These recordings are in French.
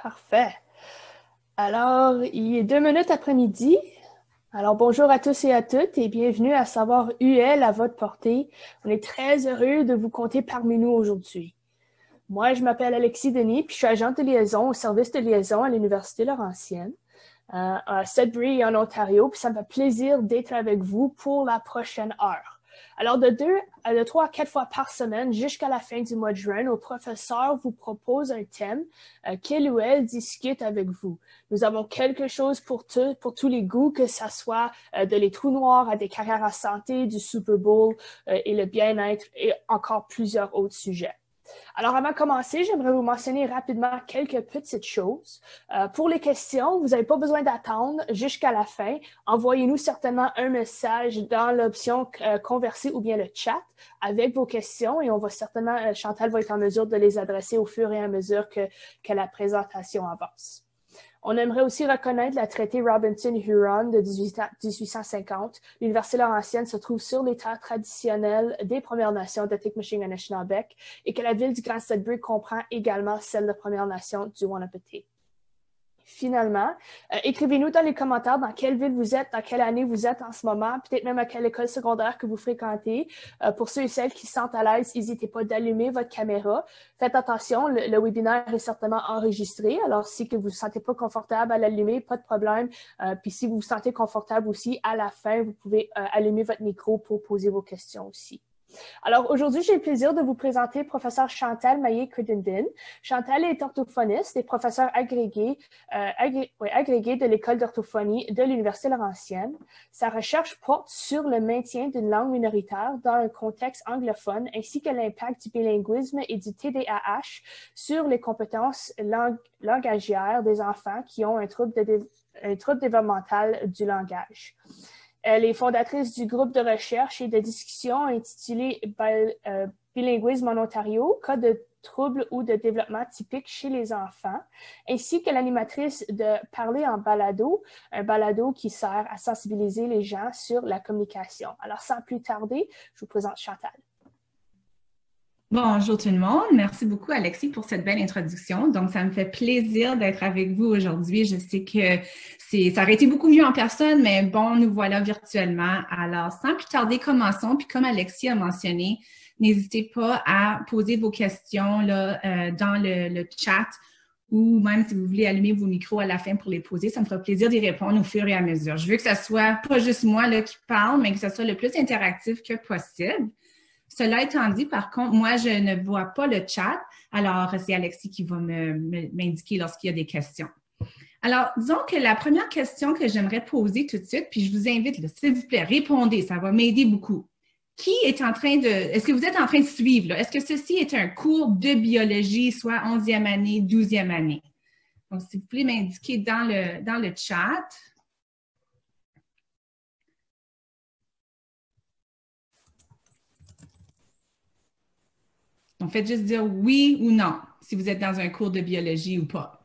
Parfait. Alors, il est 2 minutes après-midi. Alors, bonjour à tous et à toutes et bienvenue à Savoir UL à votre portée. On est très heureux de vous compter parmi nous aujourd'hui. Moi, je m'appelle Alexis Denis, puis je suis agente de liaison au service de liaison à l'Université Laurentienne, à Sudbury en Ontario, puis ça me fait plaisir d'être avec vous pour la prochaine heure. Alors, de 3 à 4 fois par semaine, jusqu'à la fin du mois de juin, nos professeurs vous proposent un thème qu'il ou elle discute avec vous. Nous avons quelque chose pour tous les goûts, que ce soit de les trous noirs à des carrières à santé, du Super Bowl et le bien-être et encore plusieurs autres sujets. Alors, avant de commencer, j'aimerais vous mentionner rapidement quelques petites choses. Pour les questions, vous n'avez pas besoin d'attendre jusqu'à la fin. Envoyez-nous certainement un message dans l'option Converser ou bien le chat avec vos questions et on va certainement, Chantal va être en mesure de les adresser au fur et à mesure que la présentation avance. On aimerait aussi reconnaître la traité Robinson-Huron de 1850. L'Université Laurentienne se trouve sur les terres traditionnelles des Premières Nations de Tecumseh et Anishinaabe et que la ville du Grand Sudbury comprend également celle de Première Nation du Wahnapitae. Finalement, écrivez-nous dans les commentaires dans quelle ville vous êtes, dans quelle année vous êtes en ce moment, peut-être même à quelle école secondaire que vous fréquentez. Pour ceux et celles qui se sentent à l'aise, n'hésitez pas d'allumer votre caméra. Faites attention, le webinaire est certainement enregistré, alors si que vous ne vous sentez pas confortable à l'allumer, pas de problème. Puis si vous vous sentez confortable aussi, à la fin, vous pouvez allumer votre micro pour poser vos questions aussi. Alors, aujourd'hui, j'ai le plaisir de vous présenter le professeur Chantal Maillé-Crittenden. Chantal est orthophoniste et professeure agrégée de l'École d'orthophonie de l'Université Laurentienne. Sa recherche porte sur le maintien d'une langue minoritaire dans un contexte anglophone ainsi que l'impact du bilinguisme et du TDAH sur les compétences langagières des enfants qui ont un trouble développemental du langage. Elle est fondatrice du groupe de recherche et de discussion intitulé Bilinguisme en Ontario, cas de troubles ou de développement typique chez les enfants, ainsi que l'animatrice de Parler en balado, un balado qui sert à sensibiliser les gens sur la communication. Alors, sans plus tarder, je vous présente Chantal. Bonjour tout le monde. Merci beaucoup, Alexis, pour cette belle introduction. Donc, ça me fait plaisir d'être avec vous aujourd'hui. Je sais que ça aurait été beaucoup mieux en personne, mais bon, nous voilà virtuellement. Alors, sans plus tarder, commençons. Puis, comme Alexis a mentionné, n'hésitez pas à poser vos questions là, dans le chat ou même si vous voulez allumer vos micros à la fin pour les poser. Ça me fera plaisir d'y répondre au fur et à mesure. Je veux que ce soit pas juste moi là, qui parle, mais que ce soit le plus interactif que possible. Cela étant dit, par contre, moi, je ne vois pas le chat. Alors, c'est Alexis qui va m'indiquer lorsqu'il y a des questions. Alors, disons que la première question que j'aimerais poser tout de suite, puis je vous invite, s'il vous plaît, répondez, ça va m'aider beaucoup. Est-ce que vous êtes en train de suivre? Est-ce que ceci est un cours de biologie, soit 11e année, 12e année? Donc, si vous voulez m'indiquer dans le chat. Donc, faites juste dire oui ou non, si vous êtes dans un cours de biologie ou pas.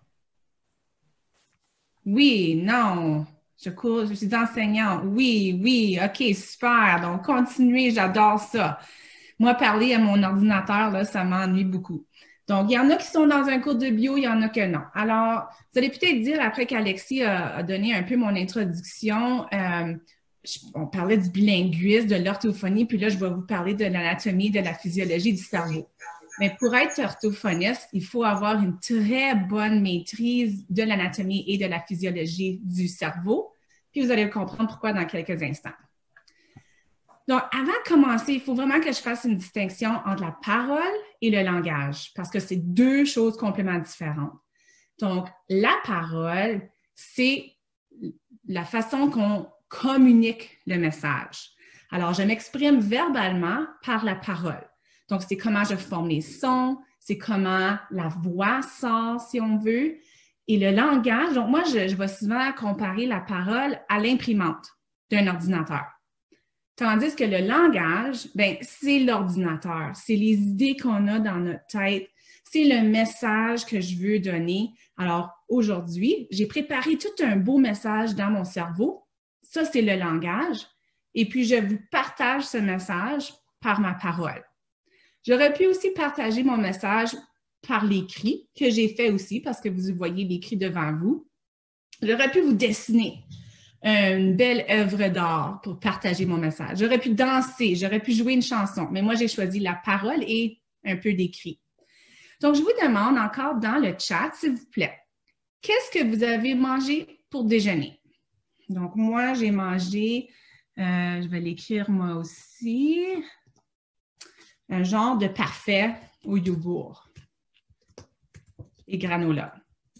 Oui, non, je suis enseignante. Oui, oui, OK, super. Donc, continuez, j'adore ça. Moi, parler à mon ordinateur, là, ça m'ennuie beaucoup. Donc, il y en a qui sont dans un cours de bio, il y en a que non. Alors, vous allez peut-être dire, après qu'Alexis a donné un peu mon introduction, on parlait du bilinguisme, de l'orthophonie, puis là, je vais vous parler de l'anatomie, de la physiologie du cerveau. Mais pour être orthophoniste, il faut avoir une très bonne maîtrise de l'anatomie et de la physiologie du cerveau. Puis vous allez comprendre pourquoi dans quelques instants. Donc, avant de commencer, il faut vraiment que je fasse une distinction entre la parole et le langage, parce que c'est deux choses complètement différentes. Donc, la parole, c'est la façon qu'on communique le message. Alors, je m'exprime verbalement par la parole. Donc, c'est comment je forme les sons, c'est comment la voix sort, si on veut. Et le langage, donc moi, je vais souvent comparer la parole à l'imprimante d'un ordinateur. Tandis que le langage, ben, c'est l'ordinateur, c'est les idées qu'on a dans notre tête, c'est le message que je veux donner. Alors, aujourd'hui, j'ai préparé tout un beau message dans mon cerveau. Ça, c'est le langage. Et puis, je vous partage ce message par ma parole. J'aurais pu aussi partager mon message par l'écrit, que j'ai fait aussi, parce que vous voyez l'écrit devant vous. J'aurais pu vous dessiner une belle œuvre d'art pour partager mon message. J'aurais pu danser, j'aurais pu jouer une chanson, mais moi, j'ai choisi la parole et un peu d'écrit. Donc, je vous demande encore dans le chat, s'il vous plaît, qu'est-ce que vous avez mangé pour déjeuner? Donc, moi, j'ai mangé, je vais l'écrire moi aussi, un genre de parfait au yogourt et granola.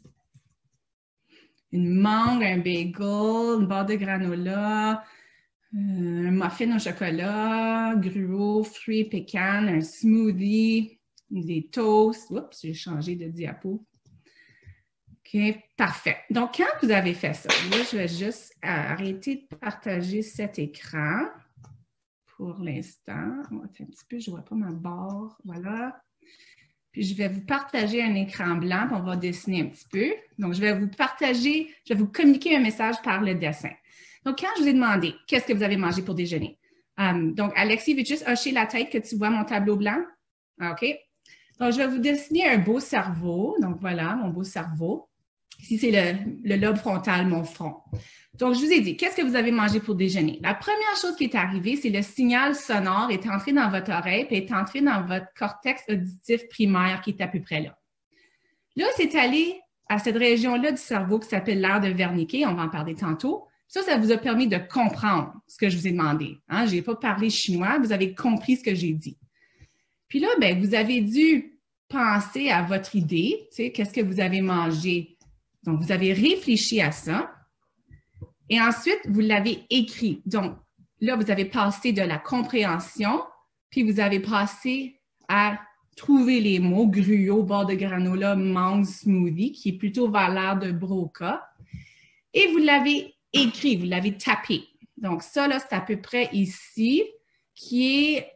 Une mangue, un bagel, une barre de granola, un muffin au chocolat, gruau, fruits, pécan, un smoothie, des toasts. Oups, j'ai changé de diapo. OK, parfait. Donc, quand vous avez fait ça, là, je vais juste arrêter de partager cet écran pour l'instant. On va un petit peu, je ne vois pas ma barre. Voilà. Puis, je vais vous partager un écran blanc, puis on va dessiner un petit peu. Donc, je vais vous communiquer un message par le dessin. Donc, quand je vous ai demandé, qu'est-ce que vous avez mangé pour déjeuner? Donc, Alexis, veux-tu juste hocher la tête que tu vois mon tableau blanc? OK. Donc, je vais vous dessiner un beau cerveau. Donc, voilà, mon beau cerveau. Ici, c'est le lobe frontal, mon front. Donc, je vous ai dit, qu'est-ce que vous avez mangé pour déjeuner? La première chose qui est arrivée, c'est le signal sonore est entré dans votre oreille et est entré dans votre cortex auditif primaire qui est à peu près là. Là, c'est allé à cette région-là du cerveau qui s'appelle l'aire de Wernicke, on va en parler tantôt. Ça vous a permis de comprendre ce que je vous ai demandé. Hein? Je n'ai pas parlé chinois, vous avez compris ce que j'ai dit. Puis là, bien, vous avez dû penser à votre idée, tu sais, qu'est-ce que vous avez mangé? Donc, vous avez réfléchi à ça. Et ensuite, vous l'avez écrit. Donc, là, vous avez passé de la compréhension, puis vous avez passé à trouver les mots gruau, barre de granola, mangue, smoothie, qui est plutôt vers l'air de Broca. Et vous l'avez écrit, vous l'avez tapé. Donc, ça, là, c'est à peu près ici, qui est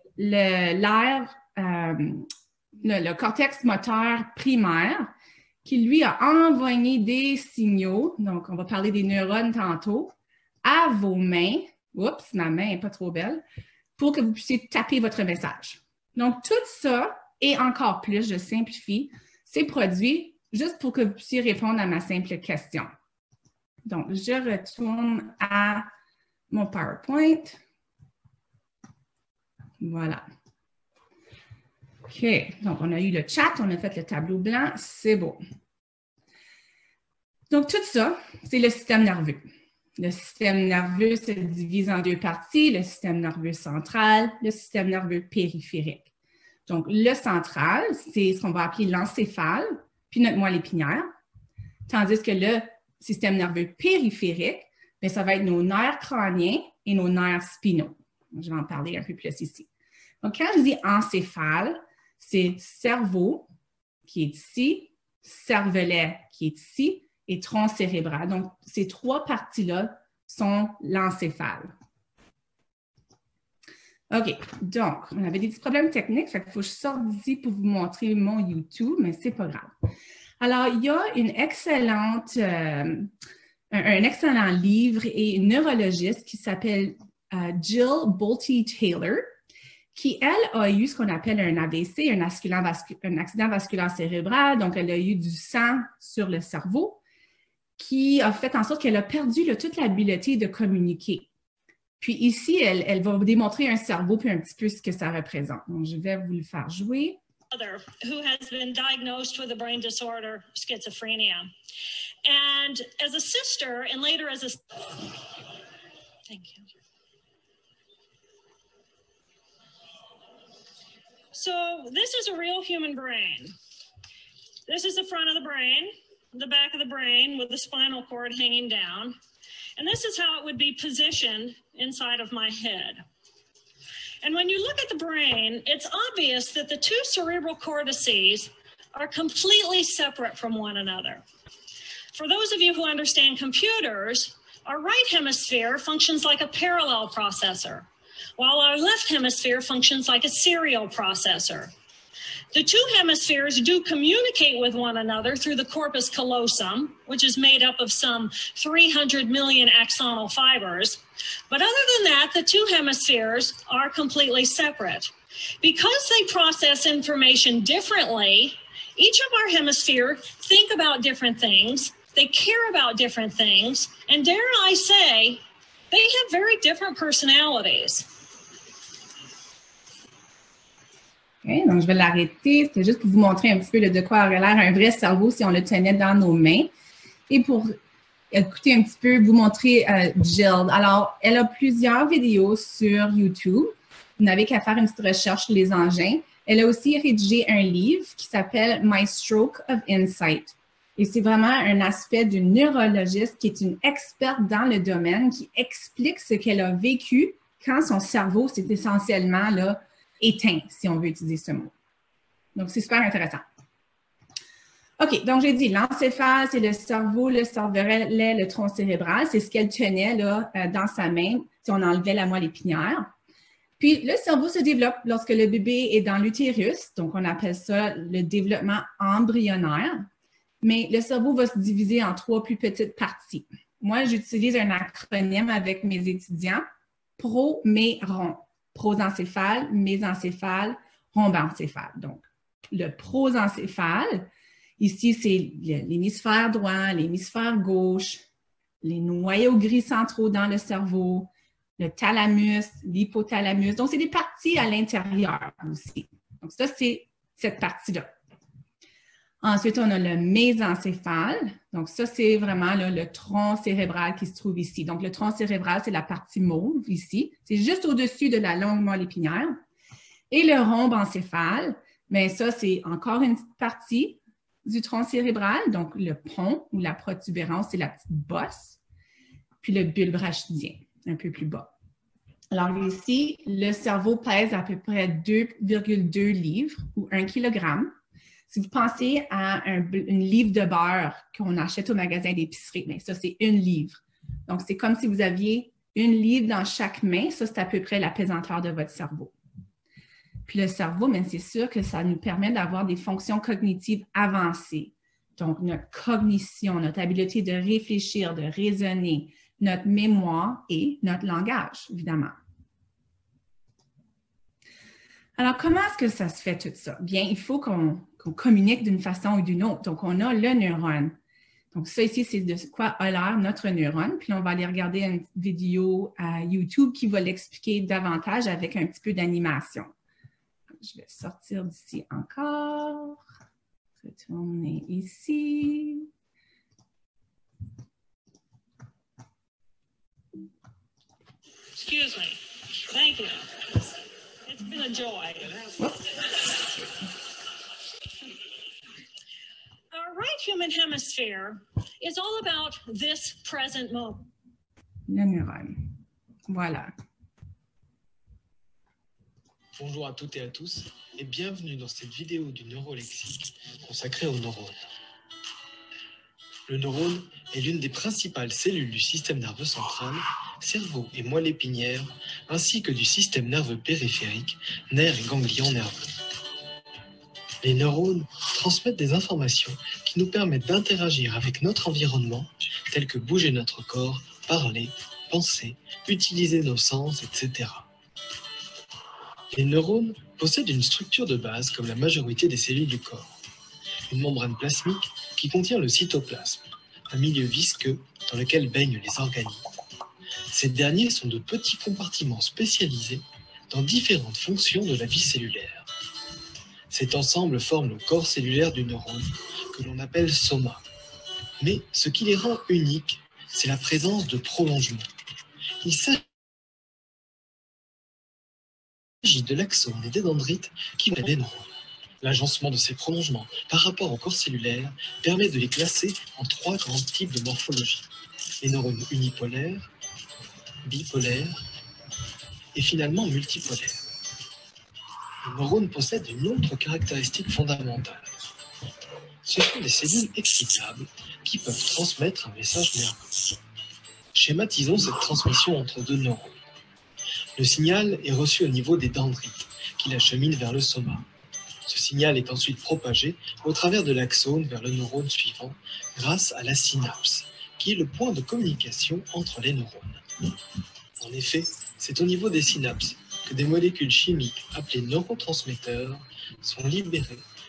le cortex moteur primaire, qui, lui, a envoyé des signaux, donc on va parler des neurones tantôt, à vos mains. Oups, ma main n'est pas trop belle, pour que vous puissiez taper votre message. Donc, tout ça, et encore plus, je simplifie, c'est produit juste pour que vous puissiez répondre à ma simple question. Donc, je retourne à mon PowerPoint. Voilà. OK, donc on a eu le chat, on a fait le tableau blanc, c'est beau. Donc, tout ça, c'est le système nerveux. Le système nerveux se divise en deux parties, le système nerveux central, le système nerveux périphérique. Donc, le central, c'est ce qu'on va appeler l'encéphale, puis notre moelle épinière, tandis que le système nerveux périphérique, bien, ça va être nos nerfs crâniens et nos nerfs spinaux. Je vais en parler un peu plus ici. Donc, quand je dis encéphale, c'est cerveau qui est ici, cervelet qui est ici et tronc cérébral. Donc, ces trois parties-là sont l'encéphale. OK, donc, on avait des petits problèmes techniques, fait qu'il faut que je sorte d'ici pour vous montrer mon YouTube, mais c'est pas grave. Alors, il y a un excellent livre et une neurologiste qui s'appelle Jill Bolte Taylor, qui, elle, a eu ce qu'on appelle un AVC, un accident vasculaire cérébral. Donc, elle a eu du sang sur le cerveau qui a fait en sorte qu'elle a perdu toute l'habileté de communiquer. Puis ici, elle va vous démontrer un cerveau puis un petit peu ce que ça représente. Donc, je vais vous le faire jouer. Who has been diagnosed with a brain disorder, schizophrenia. And as a sister, and later as a... Thank you. So this is a real human brain. This is the front of the brain, the back of the brain with the spinal cord hanging down. And this is how it would be positioned inside of my head. And when you look at the brain, it's obvious that the two cerebral cortices are completely separate from one another. For those of you who understand computers, our right hemisphere functions like a parallel processor, while our left hemisphere functions like a serial processor. The two hemispheres do communicate with one another through the corpus callosum, which is made up of some 300 million axonal fibers. But other than that, the two hemispheres are completely separate. Because they process information differently, Each of our hemisphere think about different things, they care about different things, and dare I say, they have very different personalities. Okay, donc je vais l'arrêter. C'était juste pour vous montrer un petit peu de quoi aurait l'air un vrai cerveau si on le tenait dans nos mains. Et pour écouter un petit peu, vous montrer Jill. Alors, elle a plusieurs vidéos sur YouTube. Vous n'avez qu'à faire une petite recherche sur les engins. Elle a aussi rédigé un livre qui s'appelle My Stroke of Insight. Et c'est vraiment un aspect d'une neurologiste qui est une experte dans le domaine qui explique ce qu'elle a vécu quand son cerveau s'est essentiellement là, éteint, si on veut utiliser ce mot. Donc, c'est super intéressant. OK, donc j'ai dit l'encéphale, c'est le cerveau, le cervelet, le tronc cérébral. C'est ce qu'elle tenait là, dans sa main si on enlevait la moelle épinière. Puis, le cerveau se développe lorsque le bébé est dans l'utérus. Donc, on appelle ça le développement embryonnaire. Mais le cerveau va se diviser en 3 plus petites parties. Moi, j'utilise un acronyme avec mes étudiants, pro, mé, rond. Prosencéphale, mésencéphale, rhombencéphale. Donc, le prosencéphale, ici, c'est l'hémisphère droit, l'hémisphère gauche, les noyaux gris centraux dans le cerveau, le thalamus, l'hypothalamus. Donc, c'est des parties à l'intérieur aussi. Donc, ça, c'est cette partie-là. Ensuite, on a le mésencéphale. Donc, ça, c'est vraiment là, le tronc cérébral qui se trouve ici. Donc, le tronc cérébral, c'est la partie mauve ici. C'est juste au-dessus de la longue moelle épinière. Et le rhombencéphale, bien, ça, c'est encore une petite partie du tronc cérébral. Donc, le pont ou la protubérance, c'est la petite bosse. Puis le bulbe rachidien, un peu plus bas. Alors ici, le cerveau pèse à peu près 2,2 livres ou 1 kilogramme. Si vous pensez à une livre de beurre qu'on achète au magasin d'épicerie, bien, ça, c'est 1 livre. Donc, c'est comme si vous aviez 1 livre dans chaque main. Ça, c'est à peu près la pesanteur de votre cerveau. Puis le cerveau, bien, c'est sûr que ça nous permet d'avoir des fonctions cognitives avancées. Donc, notre cognition, notre habileté de réfléchir, de raisonner, notre mémoire et notre langage, évidemment. Alors, comment est-ce que ça se fait tout ça? Bien, il faut qu'on communique d'une façon ou d'une autre. Donc, on a le neurone. Donc, ça ici, c'est de quoi a l'air notre neurone. Puis, on va aller regarder une vidéo à YouTube qui va l'expliquer davantage avec un petit peu d'animation. Je vais sortir d'ici encore. Retourner ici. Excuse me. Thank you. It's been a joy. Our right human hemisphere is all about this present moment. Le neurone. Voilà. Bonjour à toutes et à tous et bienvenue dans cette vidéo du neurolexique consacrée aux neurones. Le neurone est l'une des principales cellules du système nerveux central, cerveau et moelle épinière, ainsi que du système nerveux périphérique, nerfs et ganglions nerveux. Les neurones transmettent des informations qui nous permettent d'interagir avec notre environnement, tels que bouger notre corps, parler, penser, utiliser nos sens, etc. Les neurones possèdent une structure de base comme la majorité des cellules du corps. Une membrane plasmique qui contient le cytoplasme, un milieu visqueux dans lequel baignent les organismes. Ces derniers sont de petits compartiments spécialisés dans différentes fonctions de la vie cellulaire. Cet ensemble forme le corps cellulaire du neurone, que l'on appelle soma. Mais ce qui les rend uniques, c'est la présence de prolongements. Il s'agit de l'axone et des dendrites qui vont les neurones. L'agencement de ces prolongements par rapport au corps cellulaire permet de les classer en 3 grands types de morphologie. Les neurones unipolaires, bipolaires et finalement multipolaires. Les neurones possèdent une autre caractéristique fondamentale. Ce sont des cellules excitables qui peuvent transmettre un message nerveux. Schématisons cette transmission entre 2 neurones. Le signal est reçu au niveau des dendrites qui l'acheminent vers le soma. Ce signal est ensuite propagé au travers de l'axone vers le neurone suivant grâce à la synapse, qui est le point de communication entre les neurones. En effet, c'est au niveau des synapses que des molécules chimiques appelées neurotransmetteurs sont libérées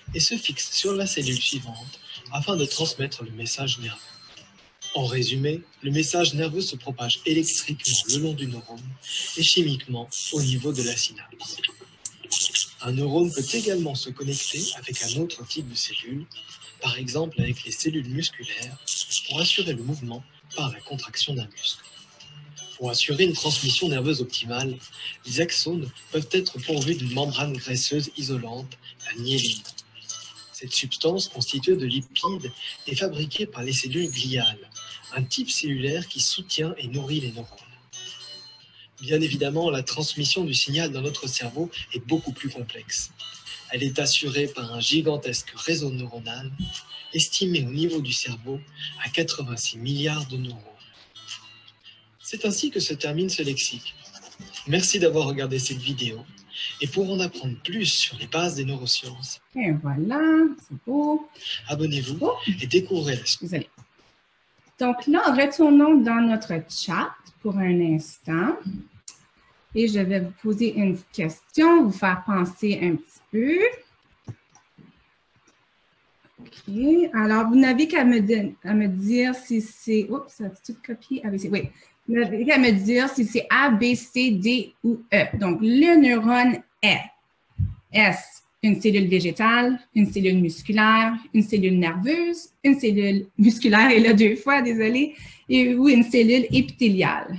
et se fixe sur la cellule suivante afin de transmettre le message nerveux. En résumé, le message nerveux se propage électriquement le long du neurone et chimiquement au niveau de la synapse. Un neurone peut également se connecter avec un autre type de cellule, par exemple avec les cellules musculaires, pour assurer le mouvement par la contraction d'un muscle. Pour assurer une transmission nerveuse optimale, les axones peuvent être pourvus d'une membrane graisseuse isolante, la myéline. Cette substance constituée de lipides est fabriquée par les cellules gliales, un type cellulaire qui soutient et nourrit les neurones. Bien évidemment, la transmission du signal dans notre cerveau est beaucoup plus complexe. Elle est assurée par un gigantesque réseau neuronal, estimé au niveau du cerveau à 86 milliards de neurones. C'est ainsi que se termine ce lexique. Merci d'avoir regardé cette vidéo. Et pour en apprendre plus sur les bases des neurosciences, Et voilà, c'est beau. Abonnez-vous et découvrez la suite. Désolée. Donc là, retournons dans notre chat pour un instant. Et je vais vous poser une question, vous faire penser un petit peu. OK. Alors, vous n'avez qu'à me dire si c'est... Oups, ça a-tu tout copié? ABC. Oui. Vous n'avez qu'à me dire si c'est A, B, C, D ou E. Donc, le neurone est. Est-ce une cellule végétale, une cellule musculaire, une cellule nerveuse, une cellule musculaire, et là 2 fois, désolé, ou une cellule épithéliale?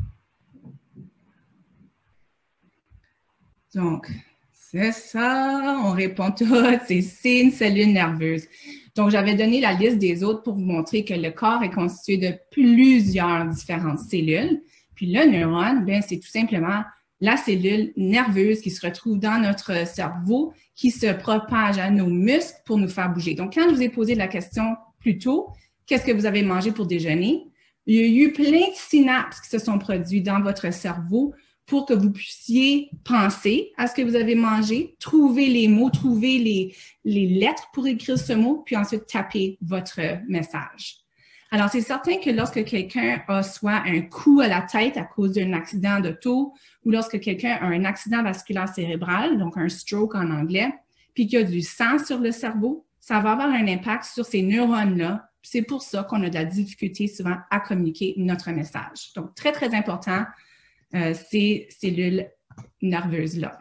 Donc, c'est ça, on répond tout, c'est une cellule nerveuse. Donc, j'avais donné la liste des autres pour vous montrer que le corps est constitué de plusieurs différentes cellules. Puis le neurone, bien, c'est tout simplement la cellule nerveuse qui se retrouve dans notre cerveau, qui se propage à nos muscles pour nous faire bouger. Donc, quand je vous ai posé la question plus tôt, qu'est-ce que vous avez mangé pour déjeuner? Il y a eu plein de synapses qui se sont produites dans votre cerveau pour que vous puissiez penser à ce que vous avez mangé, trouver les mots, trouver les lettres pour écrire ce mot, puis ensuite taper votre message. Alors, c'est certain que lorsque quelqu'un a soit un coup à la tête à cause d'un accident d'auto ou lorsque quelqu'un a un accident vasculaire cérébral, donc un stroke en anglais, puis qu'il y a du sang sur le cerveau, ça va avoir un impact sur ces neurones-là. C'est pour ça qu'on a de la difficulté souvent à communiquer notre message. Donc, très, très important, ces cellules nerveuses-là.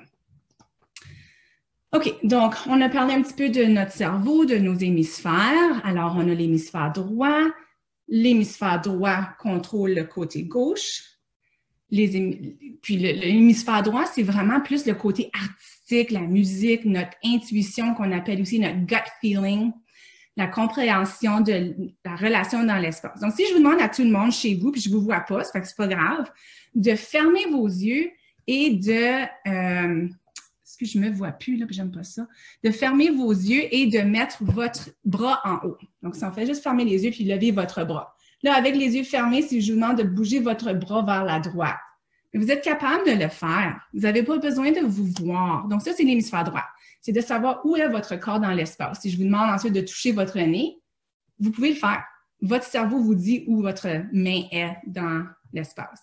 OK, donc on a parlé un petit peu de notre cerveau, de nos hémisphères. Alors, on a l'hémisphère droit. L'hémisphère droit contrôle le côté gauche. Puis l'hémisphère droit, c'est vraiment plus le côté artistique, la musique, notre intuition qu'on appelle aussi notre gut feeling, la compréhension de la relation dans l'espace. Donc, si je vous demande à tout le monde chez vous, puis je ne vous vois pas, ça fait que c'est pas grave, de fermer vos yeux et de... est-ce que je ne me vois plus, là, puis j'aime pas ça? De fermer vos yeux et de mettre votre bras en haut. Donc, ça, on fait juste fermer les yeux puis lever votre bras. Là, avec les yeux fermés, si je vous demande de bouger votre bras vers la droite, vous êtes capable de le faire. Vous n'avez pas besoin de vous voir. Donc, ça, c'est l'hémisphère droit. C'est de savoir où est votre corps dans l'espace. Si je vous demande ensuite de toucher votre nez, vous pouvez le faire. Votre cerveau vous dit où votre main est dans l'espace.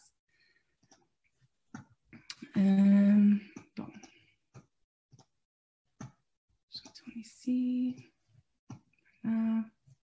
Bon. Je retourne ici. Voilà.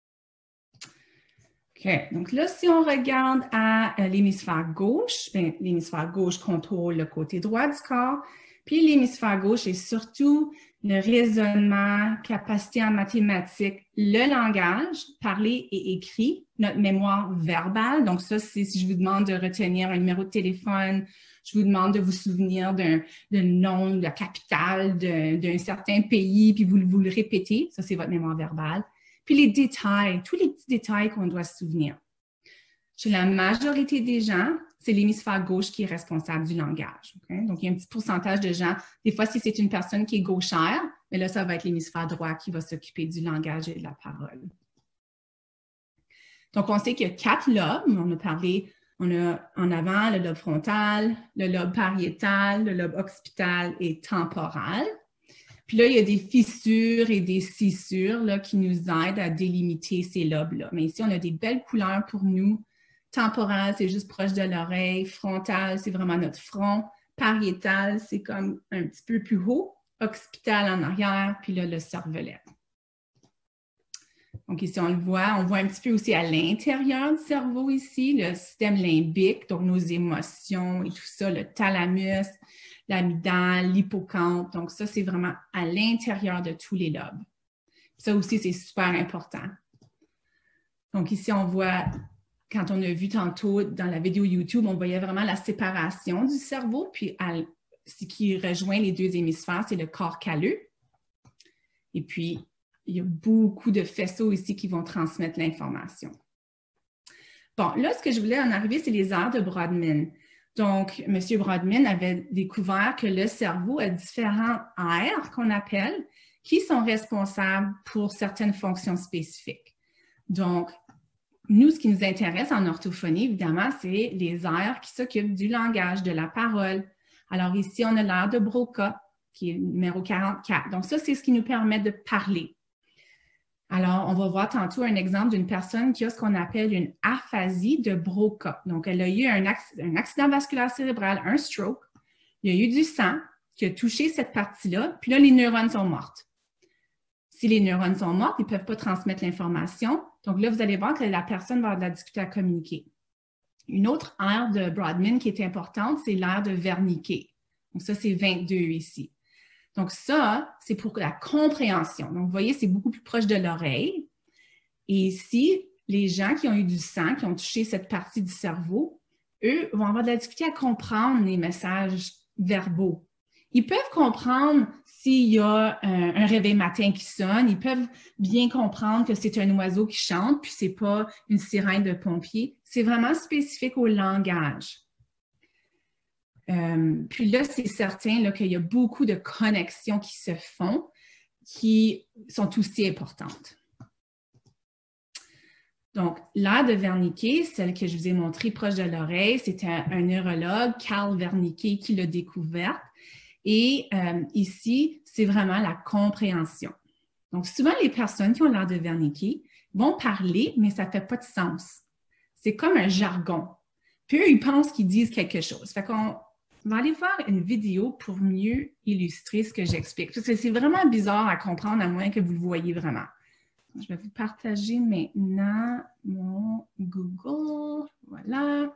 OK. Donc là, si on regarde à l'hémisphère gauche, bien, l'hémisphère gauche contrôle le côté droit du corps. Puis l'hémisphère gauche est surtout le raisonnement, capacité en mathématiques, le langage, parler et écrit, notre mémoire verbale. Donc ça, c'est si je vous demande de retenir un numéro de téléphone, je vous demande de vous souvenir d'un nom, de la capitale d'un certain pays, puis vous le répétez. Ça, c'est votre mémoire verbale. Puis les détails, tous les petits détails qu'on doit se souvenir. Chez la majorité des gens, c'est l'hémisphère gauche qui est responsable du langage. Okay? Donc, il y a un petit pourcentage de gens. Des fois, si c'est une personne qui est gauchère, mais là, ça va être l'hémisphère droit qui va s'occuper du langage et de la parole. Donc, on sait qu'il y a 4 lobes. On a parlé, on a en avant le lobe frontal, le lobe pariétal, le lobe occipital et temporal. Puis là, il y a des fissures et des scissures là, qui nous aident à délimiter ces lobes-là. Mais ici, on a des belles couleurs pour nous. Temporal, c'est juste proche de l'oreille. Frontal, c'est vraiment notre front. Pariétal, c'est comme un petit peu plus haut. Occipital en arrière, puis là, le cervelet. Donc ici, on le voit. On voit un petit peu aussi à l'intérieur du cerveau ici, le système limbique, donc nos émotions et tout ça, le thalamus, l'amygdale, l'hippocampe. Donc ça, c'est vraiment à l'intérieur de tous les lobes. Ça aussi, c'est super important. Donc ici, on voit, quand on a vu tantôt dans la vidéo YouTube, on voyait vraiment la séparation du cerveau, puis ce qui rejoint les deux hémisphères, c'est le corps calleux. Et puis, il y a beaucoup de faisceaux ici qui vont transmettre l'information. Bon, là, ce que je voulais en arriver, c'est les aires de Brodmann. Donc, M. Brodmann avait découvert que le cerveau a différentes aires qu'on appelle, qui sont responsables pour certaines fonctions spécifiques. Donc, nous, ce qui nous intéresse en orthophonie, évidemment, c'est les aires qui s'occupent du langage, de la parole. Alors ici, on a l'aire de Broca, qui est numéro 44. Donc ça, c'est ce qui nous permet de parler. Alors, on va voir tantôt un exemple d'une personne qui a ce qu'on appelle une aphasie de Broca. Donc, elle a eu un accident vasculaire cérébral, un stroke. Il y a eu du sang qui a touché cette partie-là, puis là, les neurones sont mortes. Si les neurones sont morts, ils ne peuvent pas transmettre l'information. Donc là, vous allez voir que la personne va avoir de la difficulté à communiquer. Une autre aire de Brodmann qui est importante, c'est l'aire de Wernicke. Donc ça, c'est 22 ici. Donc ça, c'est pour la compréhension. Donc vous voyez, c'est beaucoup plus proche de l'oreille. Et ici, les gens qui ont eu du sang, qui ont touché cette partie du cerveau, eux vont avoir de la difficulté à comprendre les messages verbaux. Ils peuvent comprendre s'il y a un réveil matin qui sonne. Ils peuvent bien comprendre que c'est un oiseau qui chante, puis c'est pas une sirène de pompier. C'est vraiment spécifique au langage. Puis là, c'est certain là, qu'il y a beaucoup de connexions qui se font, qui sont aussi importantes. Donc, l'aire de Wernicke, celle que je vous ai montrée proche de l'oreille, c'était un neurologue, Carl Wernicke, qui l'a découverte. Et ici, c'est vraiment la compréhension. Donc, souvent, les personnes qui ont l'aire de Wernicke vont parler, mais ça ne fait pas de sens. C'est comme un jargon. Puis eux, ils pensent qu'ils disent quelque chose. Fait qu'on va aller voir une vidéo pour mieux illustrer ce que j'explique. Parce que c'est vraiment bizarre à comprendre, à moins que vous le voyez vraiment. Je vais vous partager maintenant mon Google. Voilà.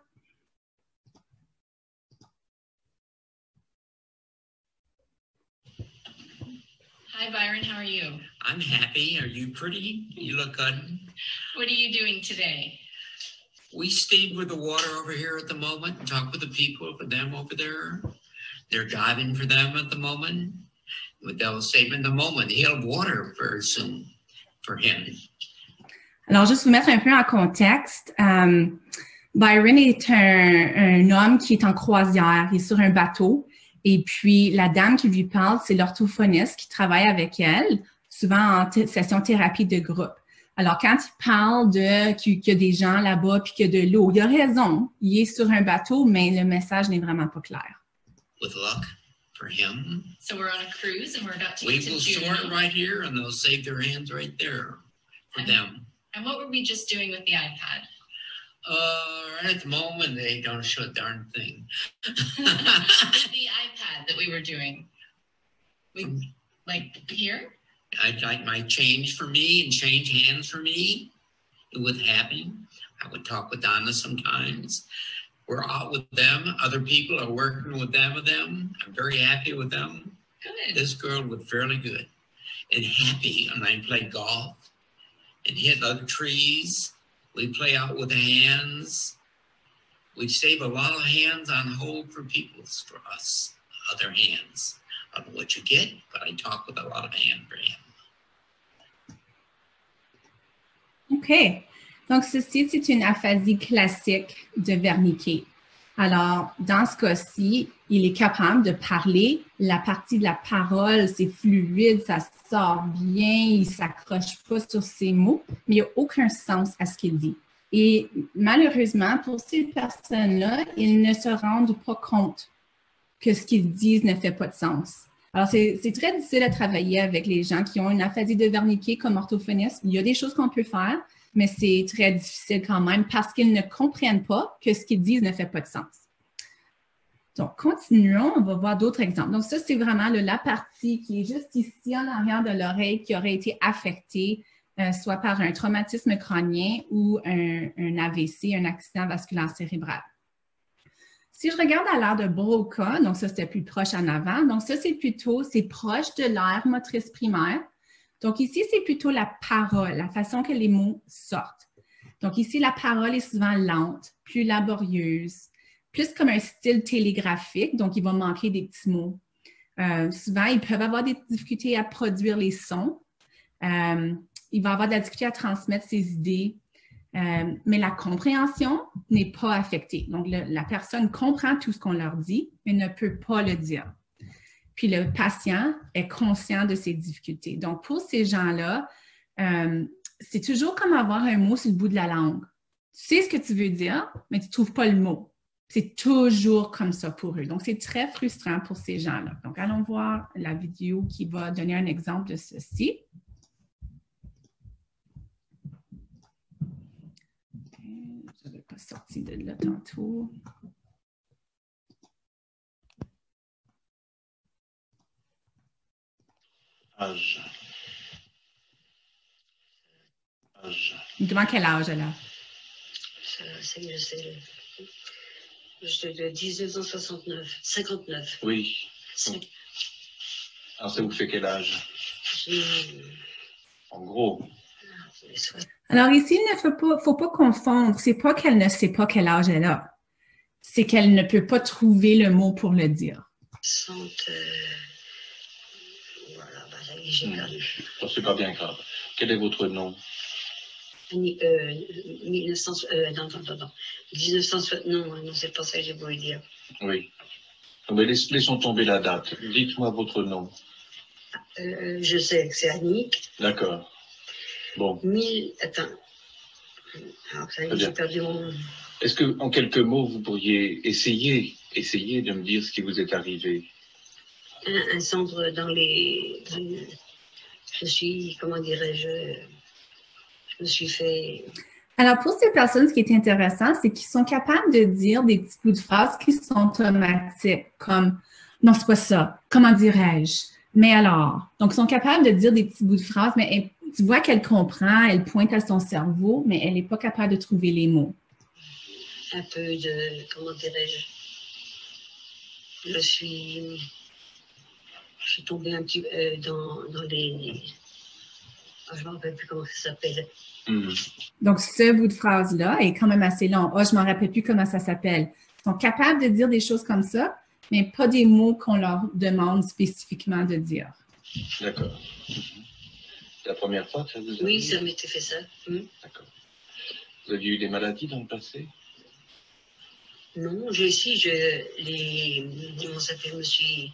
Hi, Byron. How are you? I'm happy. Are you pretty? You look good. What are you doing today? We stayed with the water over here at the moment and talked with the people for them over there. They're diving for them at the moment. But they'll save in the moment. He'll have water very soon for him. Alors, juste vous mettre un peu en contexte, Byron est un homme qui est en croisière. Il est sur un bateau. Et puis, la dame qui lui parle, c'est l'orthophoniste qui travaille avec elle, souvent en session thérapie de groupe. Alors, quand il parle qu'il y a des gens là-bas puis qu'il y a de l'eau, il a raison. Il est sur un bateau, mais le message n'est vraiment pas clair. With luck for him. So we're on a cruise and we're about to We get to will Juneau. sort right here and they'll save their hands right there for them. And what were we just doing with the iPad? Right at the moment, they don't show a darn thing. The iPad that we were doing. Like here? I'd like my change for me and change hands for me. It would happen. I would talk with Donna sometimes. We're out with them. Other people are working with them. I'm very happy with them. Good. This girl was fairly good and happy. And I play golf and hit other trees. We play out with hands. We save a lot of hands on hold for people, for us, other hands. I don't know what you get, but I talk with a lot of hand for him. OK. Donc, ceci, c'est une aphasie classique de Wernicke. Alors, dans ce cas-ci, il est capable de parler. La partie de la parole, c'est fluide, ça sort bien, il ne s'accroche pas sur ses mots, mais il n'y a aucun sens à ce qu'il dit. Et malheureusement, pour ces personnes-là, ils ne se rendent pas compte que ce qu'ils disent ne fait pas de sens. Alors, c'est très difficile à travailler avec les gens qui ont une aphasie de Wernicke comme orthophoniste. Il y a des choses qu'on peut faire, mais c'est très difficile quand même parce qu'ils ne comprennent pas que ce qu'ils disent ne fait pas de sens. Donc, continuons, on va voir d'autres exemples. Donc, ça, c'est vraiment la partie qui est juste ici en arrière de l'oreille qui aurait été affectée soit par un traumatisme crânien ou un AVC, un accident vasculaire cérébral. Si je regarde à l'aire de Broca, donc ça, c'était plus proche en avant. Donc ça, c'est proche de l'aire motrice primaire. Donc ici, c'est plutôt la parole, la façon que les mots sortent. Donc ici, la parole est souvent lente, plus laborieuse, plus comme un style télégraphique, donc il va manquer des petits mots. Souvent, ils peuvent avoir des difficultés à produire les sons. Il va avoir de la difficulté à transmettre ses idées. Mais la compréhension n'est pas affectée. Donc, la personne comprend tout ce qu'on leur dit, mais ne peut pas le dire. Puis, le patient est conscient de ses difficultés. Donc, pour ces gens-là, c'est toujours comme avoir un mot sur le bout de la langue. Tu sais ce que tu veux dire, mais tu ne trouves pas le mot. C'est toujours comme ça pour eux. Donc, c'est très frustrant pour ces gens-là. Donc, allons voir la vidéo qui va donner un exemple de ceci. Je n'avais pas sorti de là tantôt. Âge. Devant quel âge, elle a? C'est de 1969, 59. Oui. Alors, ça vous fait quel âge? En gros. Alors ici, il ne faut pas confondre. C'est pas qu'elle ne sait pas quel âge elle a. C'est qu'elle ne peut pas trouver le mot pour le dire. Voilà, j'ai perdu. C'est pas bien grave. Quel est votre nom? 1960, non, c'est pas ça que j'ai voulu dire. Oui. Mais laissons tomber la date. Dites-moi votre nom. Je sais que c'est Annick. D'accord. Bon. Attends. Alors, ça y est, j'ai perdu mon nom. Est-ce que, en quelques mots, vous pourriez essayer de me dire ce qui vous est arrivé? Un centre dans les... Je suis, comment dirais-je... Je me suis fait... Alors, pour ces personnes, ce qui est intéressant, c'est qu'ils sont capables de dire des petits bouts de phrases qui sont automatiques, comme « Non, c'est pas ça. Comment dirais-je? Mais alors? » Donc, ils sont capables de dire des petits bouts de phrases, mais tu vois qu'elle comprend, elle pointe à son cerveau, mais elle n'est pas capable de trouver les mots. Un peu de... Comment dirais-je? Je suis tombée un petit peu dans les... je ne me rappelle plus comment ça s'appelle. Donc, ce bout de phrase-là est quand même assez long. Je ne me rappelle plus comment ça s'appelle. Ils sont capables de dire des choses comme ça, mais pas des mots qu'on leur demande spécifiquement de dire. D'accord. La première fois que ça vous a Oui, ça m'était fait ça. D'accord. Vous aviez eu des maladies dans le passé? Non, comment ça s'appelle, je me suis...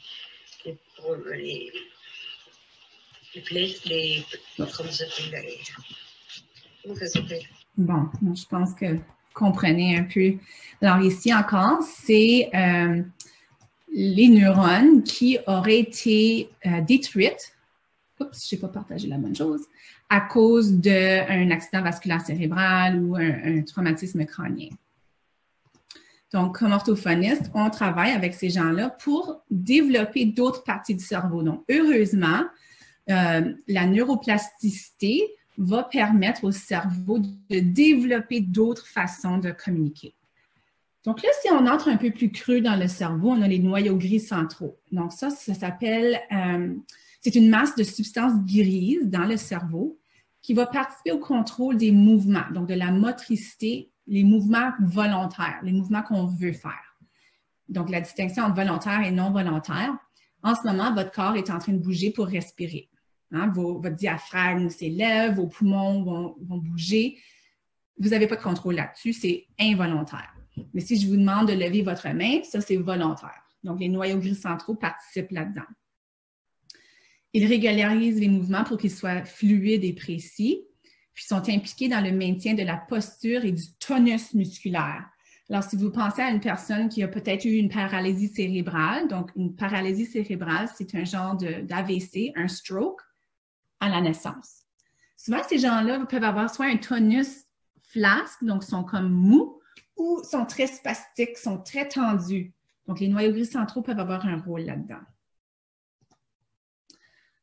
Les plaies, comment ça s'appelle? Comment ça s'appelle? Bon, je pense que vous comprenez un peu. Alors ici encore, c'est les neurones qui auraient été détruites. Oups, je n'ai pas partagé la bonne chose. À cause d'un accident vasculaire cérébral ou un traumatisme crânien. Donc, comme orthophoniste, on travaille avec ces gens-là pour développer d'autres parties du cerveau. Donc, heureusement, la neuroplasticité va permettre au cerveau de développer d'autres façons de communiquer. Donc là, si on entre un peu plus creux dans le cerveau, on a les noyaux gris centraux. Donc ça s'appelle, c'est une masse de substances grises dans le cerveau qui va participer au contrôle des mouvements, donc de la motricité, les mouvements volontaires, les mouvements qu'on veut faire. Donc la distinction entre volontaire et non volontaire. En ce moment, votre corps est en train de bouger pour respirer. Votre diaphragme s'élève, vos poumons vont bouger. Vous n'avez pas de contrôle là-dessus, c'est involontaire. Mais si je vous demande de lever votre main, ça, c'est volontaire. Donc, les noyaux gris centraux participent là-dedans. Ils régularisent les mouvements pour qu'ils soient fluides et précis, puis sont impliqués dans le maintien de la posture et du tonus musculaire. Alors, si vous pensez à une personne qui a peut-être eu une paralysie cérébrale, donc une paralysie cérébrale, c'est un genre d'AVC, un stroke, à la naissance. Souvent, ces gens-là peuvent avoir soit un tonus flasque, donc sont comme mous, ou sont très spastiques, sont très tendus. Donc, les noyaux gris centraux peuvent avoir un rôle là-dedans.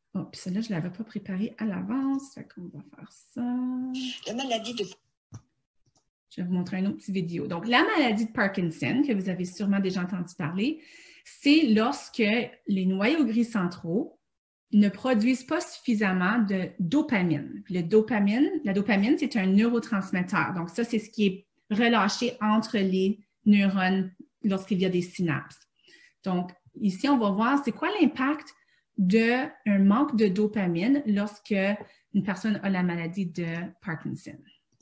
Oh, puis celle-là, je ne l'avais pas préparée à l'avance. Fait qu'on va faire ça. La maladie de... Je vais vous montrer une autre petite vidéo. Donc, la maladie de Parkinson, que vous avez sûrement déjà entendu parler, c'est lorsque les noyaux gris centraux ne produisent pas suffisamment de dopamine. La dopamine, c'est un neurotransmetteur. Donc, ça, c'est ce qui est relâché entre les neurones lorsqu'il y a des synapses. Donc, ici, on va voir c'est quoi l'impact d'un manque de dopamine lorsque une personne a la maladie de Parkinson.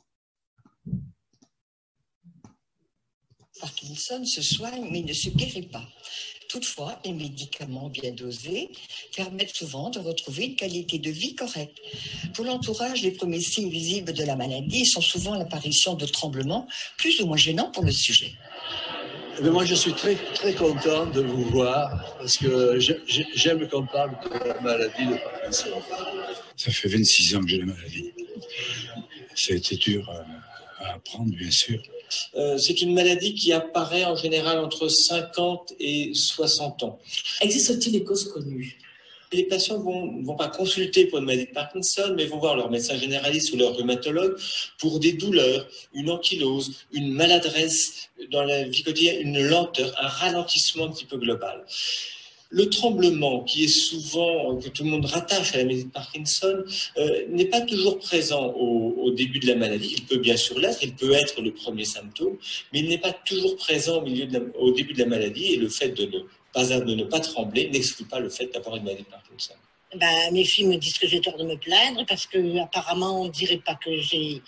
Parkinson se soigne mais ne se guérit pas. Toutefois, les médicaments bien dosés permettent souvent de retrouver une qualité de vie correcte. Pour l'entourage, les premiers signes visibles de la maladie sont souvent l'apparition de tremblements plus ou moins gênants pour le sujet. Mais moi, je suis très, très content de vous voir parce que j'aime qu'on parle de la maladie de Parkinson. Ça fait 26 ans que j'ai la maladie. Ça a été dur à apprendre, bien sûr. C'est une maladie qui apparaît en général entre 50 et 60 ans. Existe-t-il des causes connues? Les patients ne vont pas consulter pour une maladie de Parkinson, mais vont voir leur médecin généraliste ou leur rhumatologue pour des douleurs, une ankylose, une maladresse dans la vie quotidienne, une lenteur, un ralentissement un petit peu global. Le tremblement, qui est souvent, que tout le monde rattache à la maladie de Parkinson, n'est pas toujours présent au début de la maladie. Il peut bien sûr l'être, il peut être le premier symptôme, mais il n'est pas toujours présent au début de la maladie, et le fait de ne pas trembler n'exclut pas le fait d'avoir une maladie de Parkinson. Mes filles me disent que j'ai tort de me plaindre parce qu'apparemment, on ne dirait pas que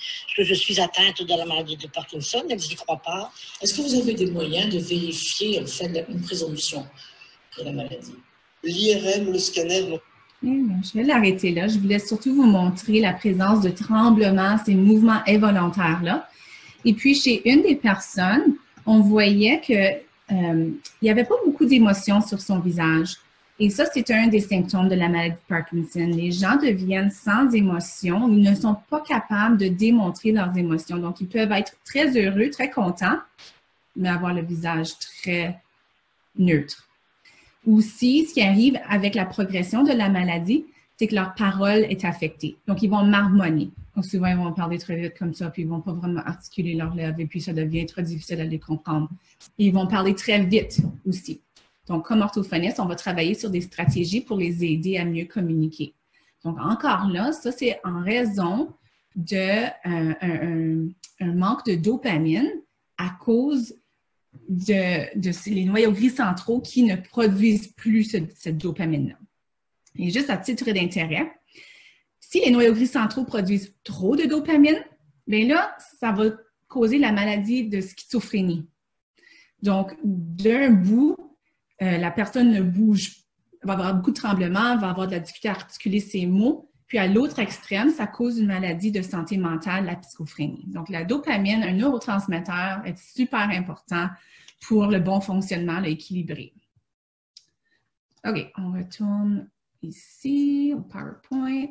je suis atteinte de la maladie de Parkinson, elles n'y croient pas. Est-ce que vous avez des moyens de vérifier une présomption de la maladie? L'IRM, le scanner, non. Je vais l'arrêter là. Je voulais surtout vous montrer la présence de tremblements, ces mouvements involontaires-là. Et puis, chez une des personnes, on voyait que il n'y avait pas beaucoup d'émotions sur son visage. Et ça, c'est un des symptômes de la maladie de Parkinson. Les gens deviennent sans émotion ou ne sont pas capables de démontrer leurs émotions. Donc, ils peuvent être très heureux, très contents, mais avoir le visage très neutre. Aussi, ce qui arrive avec la progression de la maladie, c'est que leur parole est affectée. Donc, ils vont marmonner. Donc, souvent, ils vont parler très vite comme ça, puis ils ne vont pas vraiment articuler leurs lèvres, et puis ça devient très difficile à les comprendre. Et ils vont parler très vite aussi. Donc, comme orthophoniste, on va travailler sur des stratégies pour les aider à mieux communiquer. Donc, encore là, ça, c'est en raison d'un manque de dopamine à cause de les noyaux gris centraux qui ne produisent plus cette dopamine-là. Et juste à titre d'intérêt, si les noyaux gris centraux produisent trop de dopamine, bien là, ça va causer la maladie de schizophrénie. Donc, d'un bout, la personne ne bouge, va avoir beaucoup de tremblements, va avoir de la difficulté à articuler ses mots. Puis à l'autre extrême, ça cause une maladie de santé mentale, la schizophrénie. Donc, la dopamine, un neurotransmetteur, est super important pour le bon fonctionnement, l'équilibré. OK, on retourne ici au PowerPoint.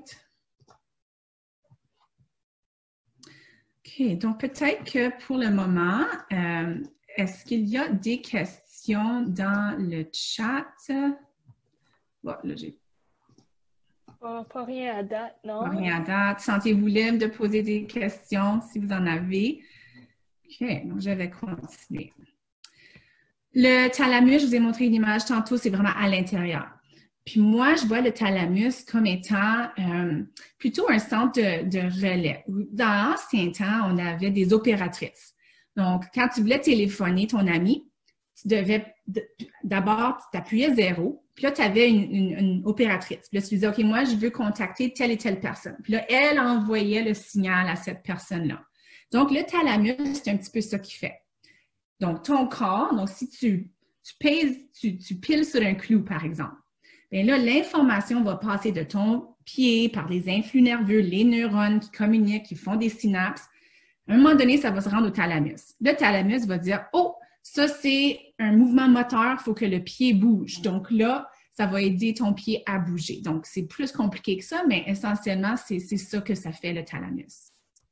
OK, donc peut-être que pour le moment, est-ce qu'il y a des questions dans le chat? Bon, là, j'ai pas rien à date, non? Pas rien à date. Sentez-vous libre de poser des questions si vous en avez. OK, donc je vais continuer. Le thalamus, je vous ai montré une image tantôt, c'est vraiment à l'intérieur. Puis moi, je vois le thalamus comme étant plutôt un centre de relais. Dans l'ancien temps, on avait des opératrices. Donc, quand tu voulais téléphoner ton ami, tu devais d'abord t'appuyer 0, puis là, tu avais une opératrice. Puis là, tu disais, OK, moi, je veux contacter telle et telle personne. Puis là, elle envoyait le signal à cette personne-là. Donc, le thalamus, c'est un petit peu ça qu'il fait. Donc, ton corps, donc si tu piles sur un clou, par exemple, bien là, l'information va passer de ton pied par les influx nerveux, les neurones qui communiquent, qui font des synapses. À un moment donné, ça va se rendre au thalamus. Le thalamus va dire, oh, ça, c'est un mouvement moteur, il faut que le pied bouge. Donc là, ça va aider ton pied à bouger. Donc, c'est plus compliqué que ça, mais essentiellement, c'est ça que ça fait, le thalamus.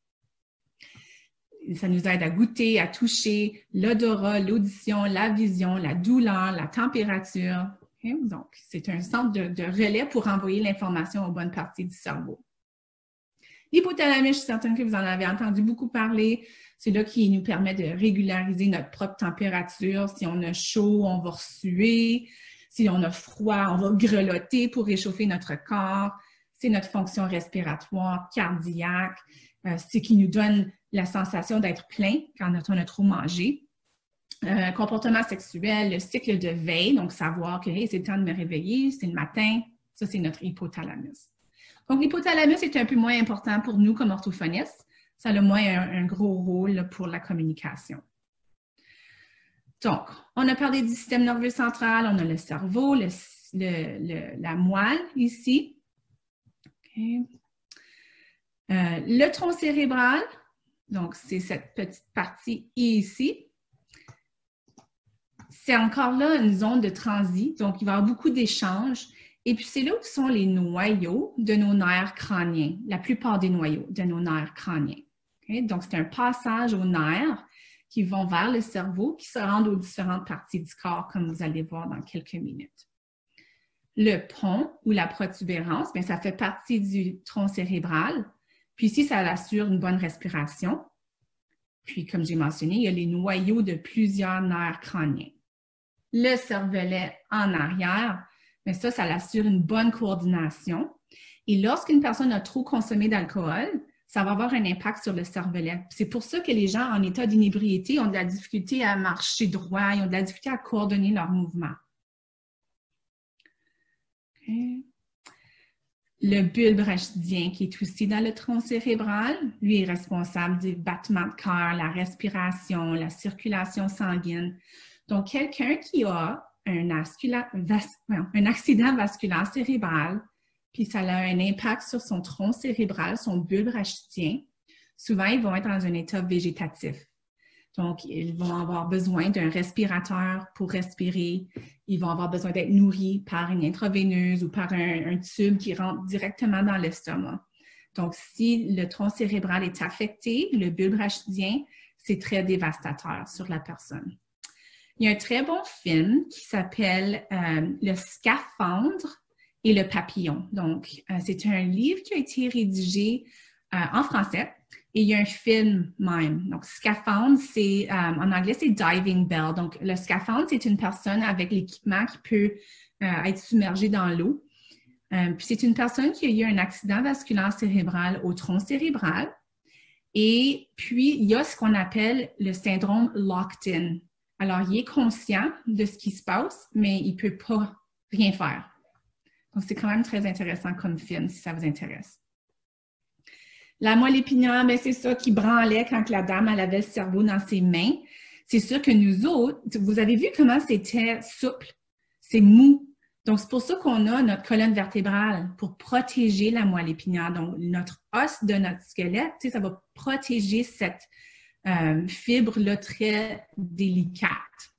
Ça nous aide à goûter, à toucher, l'odorat, l'audition, la vision, la douleur, la température. Okay? Donc, c'est un centre de relais pour envoyer l'information aux bonnes parties du cerveau. L'hypothalamus, je suis certaine que vous en avez entendu beaucoup parler. C'est là qui nous permet de régulariser notre propre température. Si on a chaud, on va suer. Si on a froid, on va grelotter pour réchauffer notre corps. C'est notre fonction respiratoire, cardiaque. C'est qui nous donne la sensation d'être plein quand on a trop mangé. Comportement sexuel, le cycle de veille, donc savoir que hey, c'est le temps de me réveiller, c'est le matin. Ça, c'est notre hypothalamus. Donc, l'hypothalamus est un peu moins important pour nous comme orthophonistes. Ça a moins un gros rôle là, pour la communication. Donc, on a parlé du système nerveux central, on a le cerveau, la moelle ici. Okay. Le tronc cérébral, donc c'est cette petite partie ici. C'est encore là une zone de transit, donc il va y avoir beaucoup d'échanges. Et puis, c'est là où sont les noyaux de nos nerfs crâniens, la plupart des noyaux de nos nerfs crâniens. Okay? Donc, c'est un passage aux nerfs qui vont vers le cerveau, qui se rendent aux différentes parties du corps, comme vous allez voir dans quelques minutes. Le pont ou la protubérance, bien, ça fait partie du tronc cérébral. Puis ici, ça assure une bonne respiration. Puis, comme j'ai mentionné, il y a les noyaux de plusieurs nerfs crâniens. Le cervelet en arrière, mais ça assure une bonne coordination. Et lorsqu'une personne a trop consommé d'alcool, ça va avoir un impact sur le cervelet. C'est pour ça que les gens en état d'inébriété ont de la difficulté à marcher droit, ils ont de la difficulté à coordonner leurs mouvements. Okay. Le bulbe rachidien qui est aussi dans le tronc cérébral, lui est responsable du battement de cœur, la respiration, la circulation sanguine. Donc, quelqu'un qui a un accident vasculaire cérébral, puis ça a un impact sur son tronc cérébral, son bulbe rachidien, souvent, ils vont être dans un état végétatif. Donc, ils vont avoir besoin d'un respirateur pour respirer. Ils vont avoir besoin d'être nourris par une intraveineuse ou par un tube qui rentre directement dans l'estomac. Donc, si le tronc cérébral est affecté, le bulbe rachidien, c'est très dévastateur sur la personne. Il y a un très bon film qui s'appelle Le scaphandre et le papillon. Donc, c'est un livre qui a été rédigé en français et il y a un film même. Donc, scaphandre, c'est en anglais, c'est diving bell. Donc, le scaphandre, c'est une personne avec l'équipement qui peut être submergée dans l'eau. Puis, c'est une personne qui a eu un accident vasculaire cérébral au tronc cérébral. Et puis, il y a ce qu'on appelle le syndrome locked-in. Alors, il est conscient de ce qui se passe, mais il ne peut pas rien faire. Donc, c'est quand même très intéressant comme film, si ça vous intéresse. La moelle épinière, c'est ça qui branlait quand la dame elle avait le cerveau dans ses mains. C'est sûr que nous autres, vous avez vu comment c'était souple, c'est mou. Donc, c'est pour ça qu'on a notre colonne vertébrale, pour protéger la moelle épinière. Donc, notre os de notre squelette, ça va protéger cette fibre-là très délicate.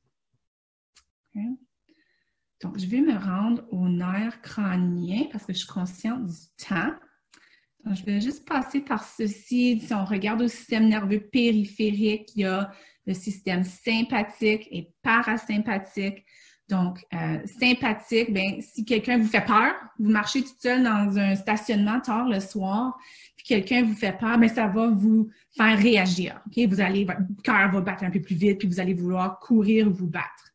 Okay. Donc, je vais me rendre au nerf crânien parce que je suis consciente du temps. Donc, je vais juste passer par ceci. Si on regarde au système nerveux périphérique, il y a le système sympathique et parasympathique. Donc, sympathique, bien, si quelqu'un vous fait peur, vous marchez toute seule dans un stationnement tard le soir, puis quelqu'un vous fait peur, bien, ça va vous faire réagir. Okay? Votre cœur va battre un peu plus vite, puis vous allez vouloir courir ou vous battre.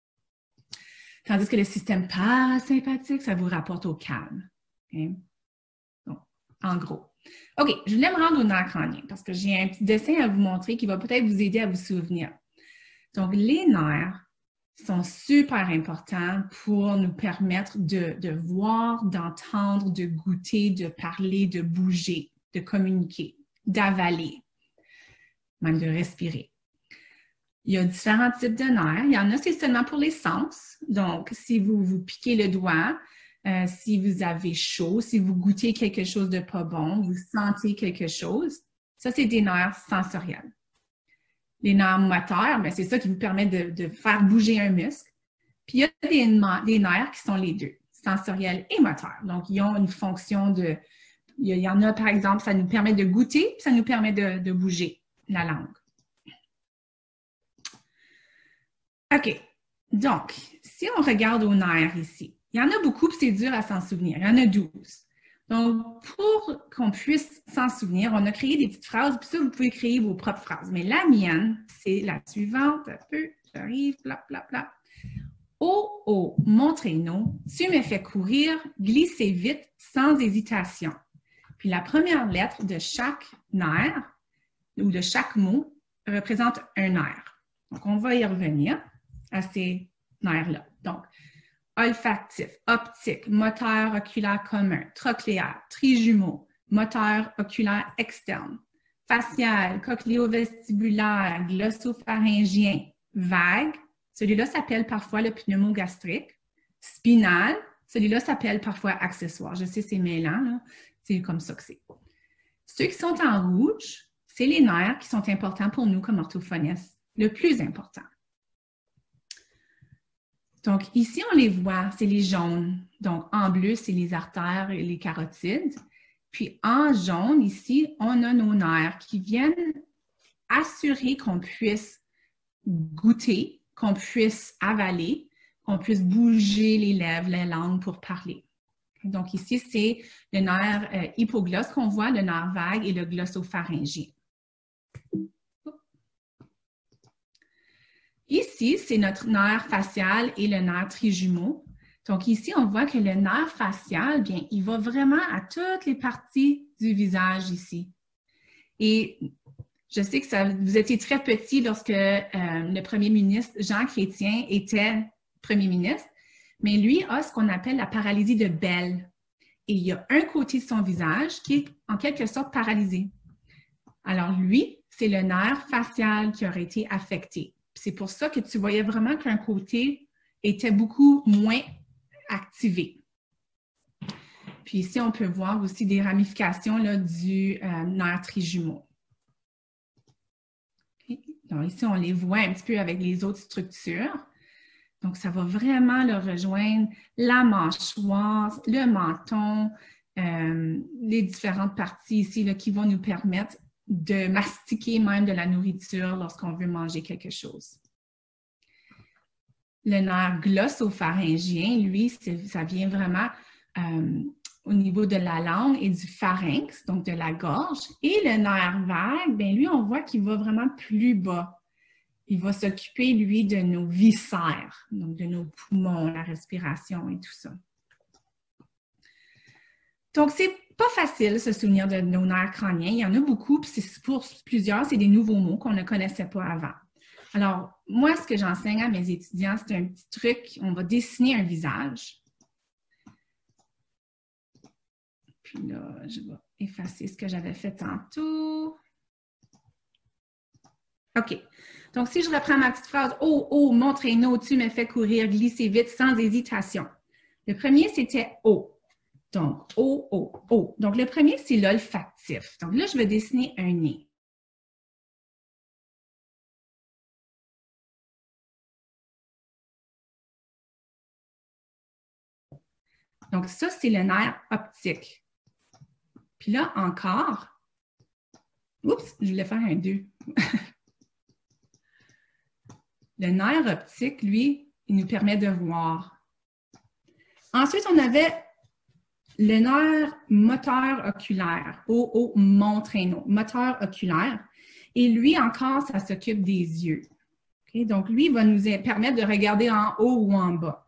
Tandis que le système parasympathique, ça vous rapporte au calme. Okay? Donc, en gros. OK, je voulais me rendre au nerf crânien parce que j'ai un petit dessin à vous montrer qui va peut-être vous aider à vous souvenir. Donc, les nerfs sont super importants pour nous permettre de voir, d'entendre, de goûter, de parler, de bouger, de communiquer, d'avaler, même de respirer. Il y a différents types de nerfs. Il y en a, c'est seulement pour les sens. Donc, si vous vous piquez le doigt, si vous avez chaud, si vous goûtez quelque chose de pas bon, vous sentez quelque chose, ça, c'est des nerfs sensoriels. Les nerfs moteurs, bien, c'est ça qui vous permet de faire bouger un muscle. Puis, il y a des nerfs qui sont les deux, sensoriels et moteurs. Donc, ils ont une fonction de... Il y en a, par exemple, ça nous permet de goûter, puis ça nous permet de bouger la langue. OK. Donc, si on regarde aux nerfs ici, il y en a beaucoup, puis c'est dur à s'en souvenir. Il y en a 12. Donc, pour qu'on puisse s'en souvenir, on a créé des petites phrases, puis ça, vous pouvez créer vos propres phrases. Mais la mienne, c'est la suivante. Un peu, j'arrive, bla, bla, bla. Oh, oh, mon traîneau, tu me fais courir, glisser vite, sans hésitation. Puis la première lettre de chaque nerf, ou de chaque mot, représente un nerf. Donc, on va y revenir à ces nerfs-là. Donc, olfactif, optique, moteur oculaire commun, trochléaire, trijumeau, moteur oculaire externe, facial, cochléo-vestibulaire, glossopharyngien, vague, celui-là s'appelle parfois le pneumogastrique, spinal, celui-là s'appelle parfois accessoire. Je sais, c'est mêlant, là. C'est comme ça que c'est. Ceux qui sont en rouge, c'est les nerfs qui sont importants pour nous comme orthophonistes, le plus important. Donc, ici, on les voit, c'est les jaunes. Donc, en bleu, c'est les artères et les carotides. Puis, en jaune, ici, on a nos nerfs qui viennent assurer qu'on puisse goûter, qu'on puisse avaler, qu'on puisse bouger les lèvres, la langue pour parler. Donc, ici, c'est le nerf hypoglosse qu'on voit, le nerf vague et le glossopharyngien. Ici, c'est notre nerf facial et le nerf trijumeau. Donc ici, on voit que le nerf facial, bien, il va vraiment à toutes les parties du visage ici. Et je sais que vous étiez très petit lorsque le premier ministre Jean Chrétien était premier ministre, mais lui a ce qu'on appelle la paralysie de Bell. Et il y a un côté de son visage qui est en quelque sorte paralysé. Alors lui, c'est le nerf facial qui aurait été affecté. C'est pour ça que tu voyais vraiment qu'un côté était beaucoup moins activé. Puis ici, on peut voir aussi des ramifications là, du nerf trijumeau. Okay. Donc ici, on les voit un petit peu avec les autres structures. Donc, ça va vraiment le rejoindre la mâchoire, le menton, les différentes parties ici là, qui vont nous permettre de mastiquer même de la nourriture lorsqu'on veut manger quelque chose. Le nerf glossopharyngien, lui, ça vient vraiment au niveau de la langue et du pharynx, donc de la gorge. Et le nerf vague, bien lui, on voit qu'il va vraiment plus bas. Il va s'occuper, lui, de nos viscères, donc de nos poumons, la respiration et tout ça. Donc, c'est pas facile se souvenir de nos nerfs crâniens. Il y en a beaucoup, puis pour plusieurs, c'est des nouveaux mots qu'on ne connaissait pas avant. Alors, moi, ce que j'enseigne à mes étudiants, c'est un petit truc. On va dessiner un visage. Puis là, je vais effacer ce que j'avais fait tantôt. OK. Donc, si je reprends ma petite phrase, « Oh, oh, mon traîneau, tu me fais courir, glisser vite, sans hésitation. » Le premier, c'était « Oh ». Donc, oh, oh, oh. Donc, le premier, c'est l'olfactif. Donc là, je vais dessiner un nez. Donc, ça, c'est le nerf optique. Puis là, encore, oups, je voulais faire un 2. Le nerf optique, lui, il nous permet de voir. Ensuite, on avait le nerf moteur oculaire, oh, mon traîneau, moteur oculaire. Et lui, encore, ça s'occupe des yeux. Okay? Donc, lui, il va nous permettre de regarder en haut ou en bas.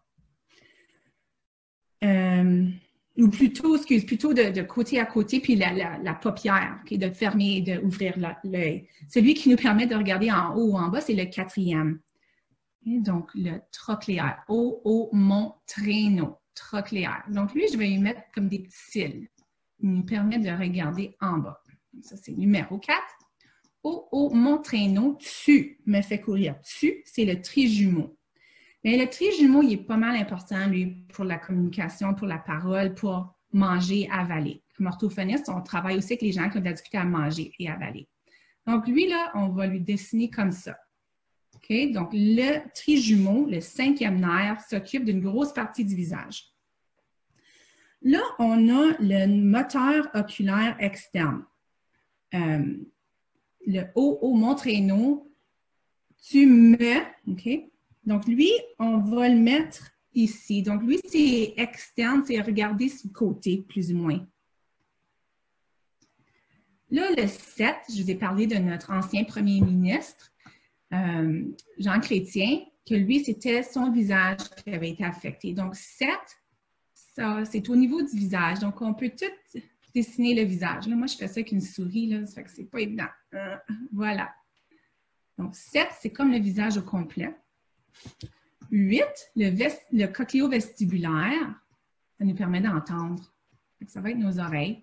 Ou plutôt, plutôt de côté à côté, puis la paupière, okay? De fermer et d'ouvrir l'œil. Celui qui nous permet de regarder en haut ou en bas, c'est le quatrième. Okay? Donc, le trochléaire, oh, mon traîneau. Trochléaire. Donc, lui, je vais lui mettre comme des petits cils. Il nous permet de regarder en bas. Ça, c'est numéro 4. Oh, mon traîneau, tu me fais courir. Tu, c'est le trijumeau. Mais le trijumeau, il est pas mal important, lui, pour la communication, pour la parole, pour manger, avaler. Comme orthophoniste, on travaille aussi avec les gens qui ont de la difficulté à manger et avaler. Donc, lui, là, on va lui dessiner comme ça. Okay? Donc, le trijumeau, le 5e nerf, s'occupe d'une grosse partie du visage. Là, on a le moteur oculaire externe. Le oh, mon traîneau, tu me, OK? Donc, lui, on va le mettre ici. Donc, lui, c'est externe, c'est regarder sur le côté, plus ou moins. Là, le 7, je vous ai parlé de notre ancien premier ministre, Jean Chrétien, que lui, c'était son visage qui avait été affecté. Donc, 7, ça, c'est au niveau du visage. Donc, on peut tout dessiner le visage. Là, moi, je fais ça avec une souris, là, ça fait que c'est pas évident. Voilà. Donc, 7, c'est comme le visage au complet. 8, le cochléo vestibulaire, ça nous permet d'entendre. Ça va être nos oreilles.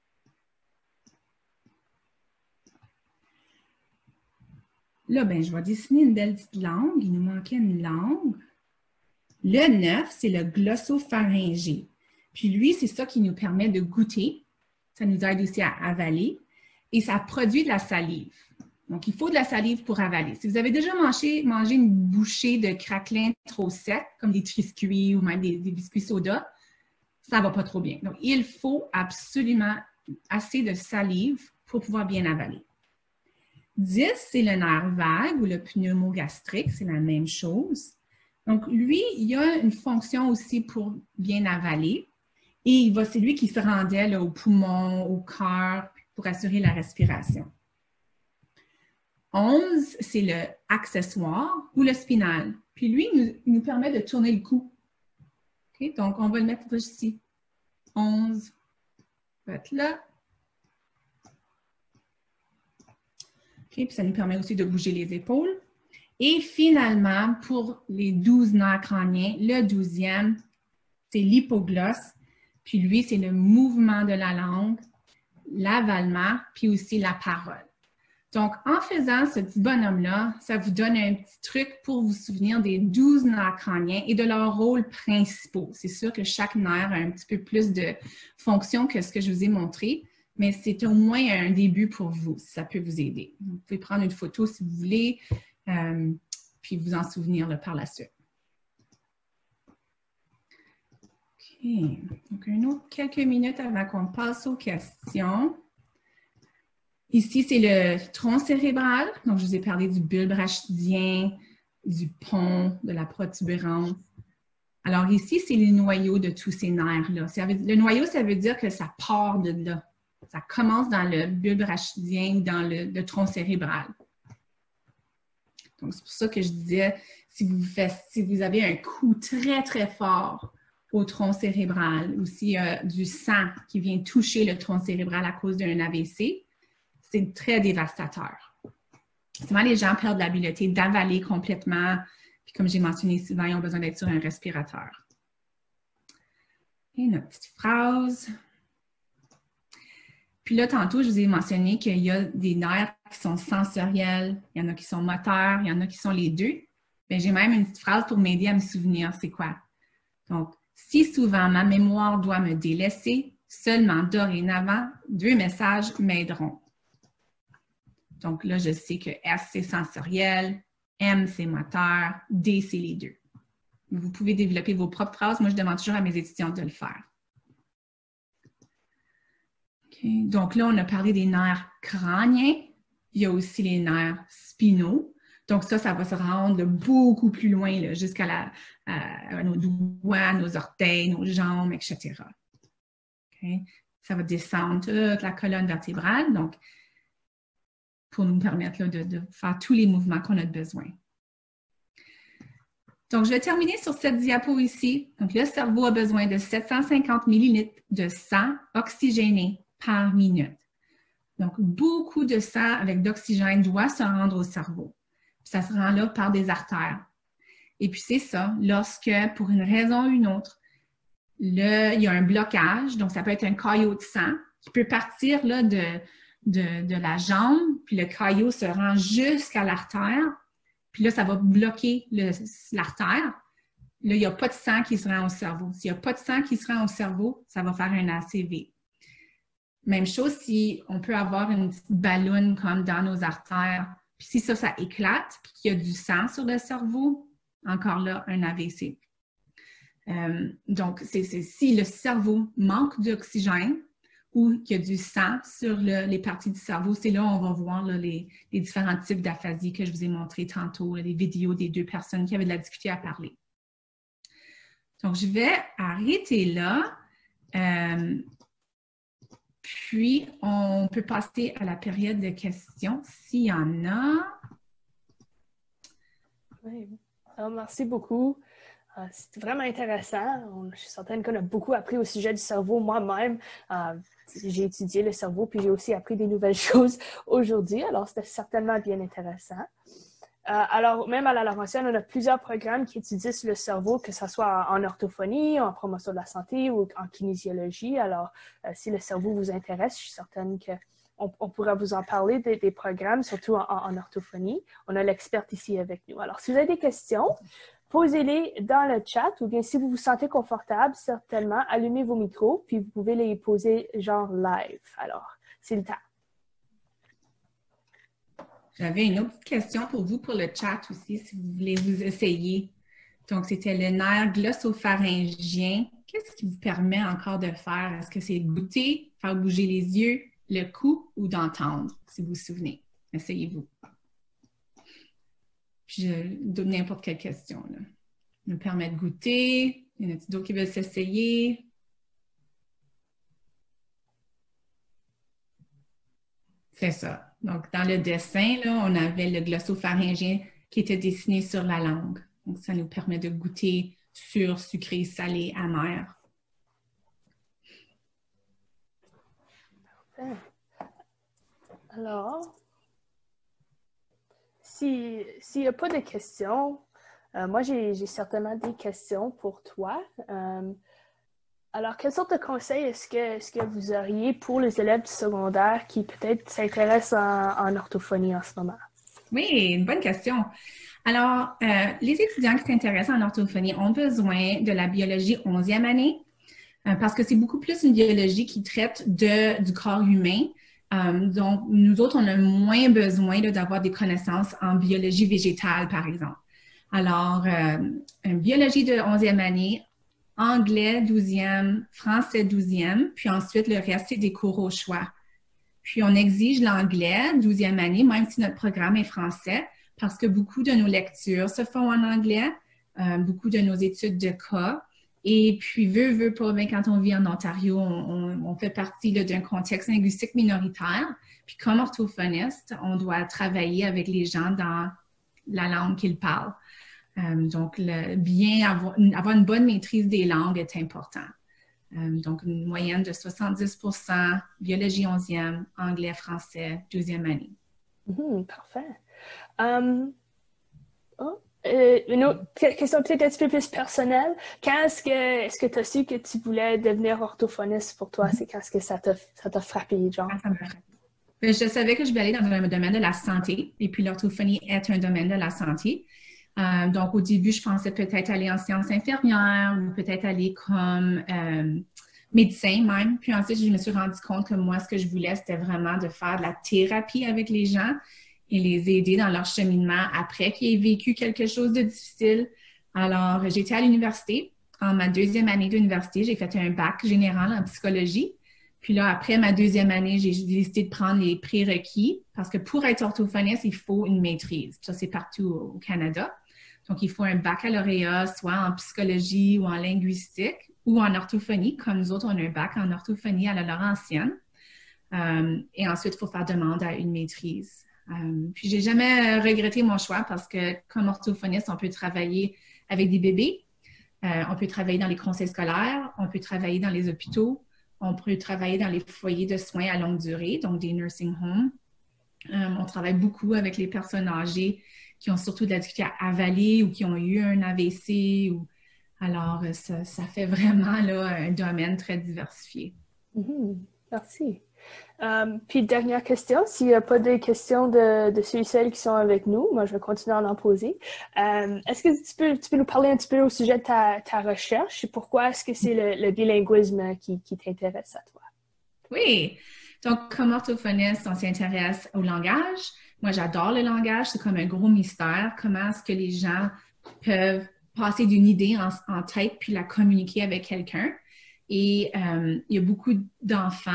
Là, ben, je vais dessiner une belle petite langue. Il nous manquait une langue. Le 9, c'est le glossopharyngé. Puis lui, c'est ça qui nous permet de goûter. Ça nous aide aussi à avaler. Et ça produit de la salive. Donc, il faut de la salive pour avaler. Si vous avez déjà mangé une bouchée de craquelin trop sec, comme des triscuits ou même des biscuits soda, ça ne va pas trop bien. Donc, il faut absolument assez de salive pour pouvoir bien avaler. 10, c'est le nerf vague ou le pneumogastrique, c'est la même chose. Donc, lui, il a une fonction aussi pour bien avaler. Et c'est lui qui se rendait là, au poumon, au cœur, pour assurer la respiration. 11, c'est le accessoire ou le spinal. Puis lui, il nous permet de tourner le cou. Okay? Donc, on va le mettre ici. 11 va être là. Okay? Puis ça nous permet aussi de bouger les épaules. Et finalement, pour les 12 nerfs crâniens, le 12e, c'est l'hypoglosse. Puis lui, c'est le mouvement de la langue, l'avalement, puis aussi la parole. Donc, en faisant ce petit bonhomme-là, ça vous donne un petit truc pour vous souvenir des 12 nerfs crâniens et de leurs rôles principaux. C'est sûr que chaque nerf a un petit peu plus de fonctions que ce que je vous ai montré, mais c'est au moins un début pour vous, si ça peut vous aider. Vous pouvez prendre une photo si vous voulez, puis vous en souvenir là, par la suite. OK. Donc, quelques minutes avant qu'on passe aux questions. Ici, c'est le tronc cérébral. Donc, je vous ai parlé du bulbe rachidien, du pont, de la protubérance. Alors, ici, c'est les noyaux de tous ces nerfs-là. Le noyau, ça veut dire que ça part de là. Ça commence dans le bulbe rachidien ou dans le tronc cérébral. Donc, c'est pour ça que je disais, si vous avez un coup très, très fort au tronc cérébral ou s'il y a du sang qui vient toucher le tronc cérébral à cause d'un AVC, c'est très dévastateur. Souvent, les gens perdent l'habileté d'avaler complètement. Puis comme j'ai mentionné souvent, ils ont besoin d'être sur un respirateur. Et notre petite phrase. Puis là, tantôt, je vous ai mentionné qu'il y a des nerfs qui sont sensoriels, il y en a qui sont moteurs, il y en a qui sont les deux. Bien, j'ai même une petite phrase pour m'aider à me souvenir. C'est quoi? Donc, si souvent ma mémoire doit me délaisser, seulement dorénavant, 2 messages m'aideront. Donc là, je sais que S, c'est sensoriel, M, c'est moteur, D, c'est les deux. Vous pouvez développer vos propres phrases. Moi, je demande toujours à mes étudiants de le faire. Okay. Donc là, on a parlé des nerfs crâniens. Il y a aussi les nerfs spinaux. Donc ça va se rendre beaucoup plus loin, jusqu'à nos doigts, nos orteils, nos jambes, etc. Okay. Ça va descendre toute la colonne vertébrale. Donc, pour nous permettre là, de faire tous les mouvements qu'on a besoin. Donc, je vais terminer sur cette diapo ici. Donc, le cerveau a besoin de 750 millilitres de sang oxygéné par minute. Donc, beaucoup de sang avec d'oxygène doit se rendre au cerveau. Puis, ça se rend là par des artères. Et puis, c'est ça, lorsque, pour une raison ou une autre, il y a un blocage, donc ça peut être un caillot de sang qui peut partir là, de la jambe, puis le caillot se rend jusqu'à l'artère, puis là, ça va bloquer l'artère. Là, il n'y a pas de sang qui se rend au cerveau. S'il n'y a pas de sang qui se rend au cerveau, ça va faire un ACV. Même chose si on peut avoir une petite balloune comme dans nos artères, puis si ça éclate, puis qu'il y a du sang sur le cerveau, encore là, un AVC. Donc, si le cerveau manque d'oxygène, ou qu'il y a du sang sur les parties du cerveau, c'est là où on va voir là, les différents types d'aphasie que je vous ai montré tantôt, les vidéos des 2 personnes qui avaient de la difficulté à parler. Donc, je vais arrêter là. Puis, on peut passer à la période de questions s'il y en a. Oui. Alors, merci beaucoup. C'était vraiment intéressant. Je suis certaine qu'on a beaucoup appris au sujet du cerveau moi-même. J'ai étudié le cerveau, puis j'ai aussi appris des nouvelles choses aujourd'hui. Alors, c'était certainement bien intéressant. Alors, même à la Laurentienne, on a plusieurs programmes qui étudient le cerveau, que ce soit en orthophonie, en promotion de la santé ou en kinésiologie. Alors, si le cerveau vous intéresse, je suis certaine qu'on pourra vous en parler des programmes, surtout en orthophonie. On a l'experte ici avec nous. Alors, si vous avez des questions, posez-les dans le chat ou bien si vous vous sentez confortable, certainement, allumez vos micros, puis vous pouvez les poser genre live. Alors, c'est le temps. J'avais une autre question pour vous pour le chat aussi, si vous voulez vous essayer. Donc, c'était le nerf glossopharyngien. Qu'est-ce qui vous permet encore de faire? Est-ce que c'est goûter, faire bouger les yeux, le cou ou d'entendre, si vous vous souvenez? Essayez-vous. Puis, n'importe quelle question. Là. Me permet de goûter. Il y en a d'autres qui veulent s'essayer. C'est ça. Donc, dans le dessin, là, on avait le glossopharyngien qui était dessiné sur la langue. Donc, ça nous permet de goûter sur sucré, salé, amer. Parfait. Alors, s'il n'y a pas de questions, moi, j'ai certainement des questions pour toi. Alors, quelle sorte de conseils est-ce que vous auriez pour les élèves du secondaire qui peut-être s'intéressent en orthophonie en ce moment? Oui, une bonne question. Alors, les étudiants qui s'intéressent en orthophonie ont besoin de la biologie 11e année parce que c'est beaucoup plus une biologie qui traite du corps humain. Donc, nous autres, on a moins besoin d'avoir des connaissances en biologie végétale, par exemple. Alors, une biologie de 11e année, anglais 12e, français 12e, puis ensuite, le reste, c'est des cours au choix. Puis, on exige l'anglais 12e année, même si notre programme est français, parce que beaucoup de nos lectures se font en anglais, beaucoup de nos études de cas. Et puis, veut pas, bien, quand on vit en Ontario, on fait partie d'un contexte linguistique minoritaire. Puis, comme orthophoniste, on doit travailler avec les gens dans la langue qu'ils parlent. Donc, avoir une bonne maîtrise des langues est important. Donc, une moyenne de 70%, biologie 11e, anglais, français, 12e année. Parfait. Une autre question peut-être un petit peu plus personnelle. Quand est-ce que tu as su que tu voulais devenir orthophoniste pour toi? C'est quand est-ce que ça t'a frappé, genre? Ça m'a frappé. Je savais que je voulais aller dans un domaine de la santé, et puis l'orthophonie est un domaine de la santé. Donc, au début, je pensais peut-être aller en sciences infirmières ou peut-être aller comme médecin même. Puis ensuite, je me suis rendu compte que moi, ce que je voulais, c'était vraiment de faire de la thérapie avec les gens et les aider dans leur cheminement après qu'ils aient vécu quelque chose de difficile. Alors, j'étais à l'université. En ma 2e année d'université, j'ai fait un bac général en psychologie. Puis là, après ma 2e année, j'ai décidé de prendre les prérequis parce que pour être orthophoniste, il faut une maîtrise. Ça, c'est partout au Canada. Donc, il faut un baccalauréat, soit en psychologie ou en linguistique ou en orthophonie. Comme nous autres, on a un bac en orthophonie à la Laurentienne. Et ensuite, il faut faire demande à une maîtrise. Puis, j'ai jamais regretté mon choix parce que comme orthophoniste, on peut travailler avec des bébés. On peut travailler dans les conseils scolaires. On peut travailler dans les hôpitaux. On peut travailler dans les foyers de soins à longue durée, donc des nursing homes. On travaille beaucoup avec les personnes âgées qui ont surtout de la difficulté à avaler ou qui ont eu un AVC. Alors, ça fait vraiment là, un domaine très diversifié. Merci. Puis, dernière question, s'il n'y a pas de questions de ceux et celles qui sont avec nous, moi, je vais continuer à en poser. Est-ce que tu peux nous parler un petit peu au sujet de ta recherche et pourquoi est-ce que c'est le bilinguisme qui t'intéresse à toi? Oui. Donc, comme orthophoniste, on s'intéresse au langage. Moi, j'adore le langage. C'est comme un gros mystère. Comment est-ce que les gens peuvent passer d'une idée en tête puis la communiquer avec quelqu'un? Et il y a beaucoup d'enfants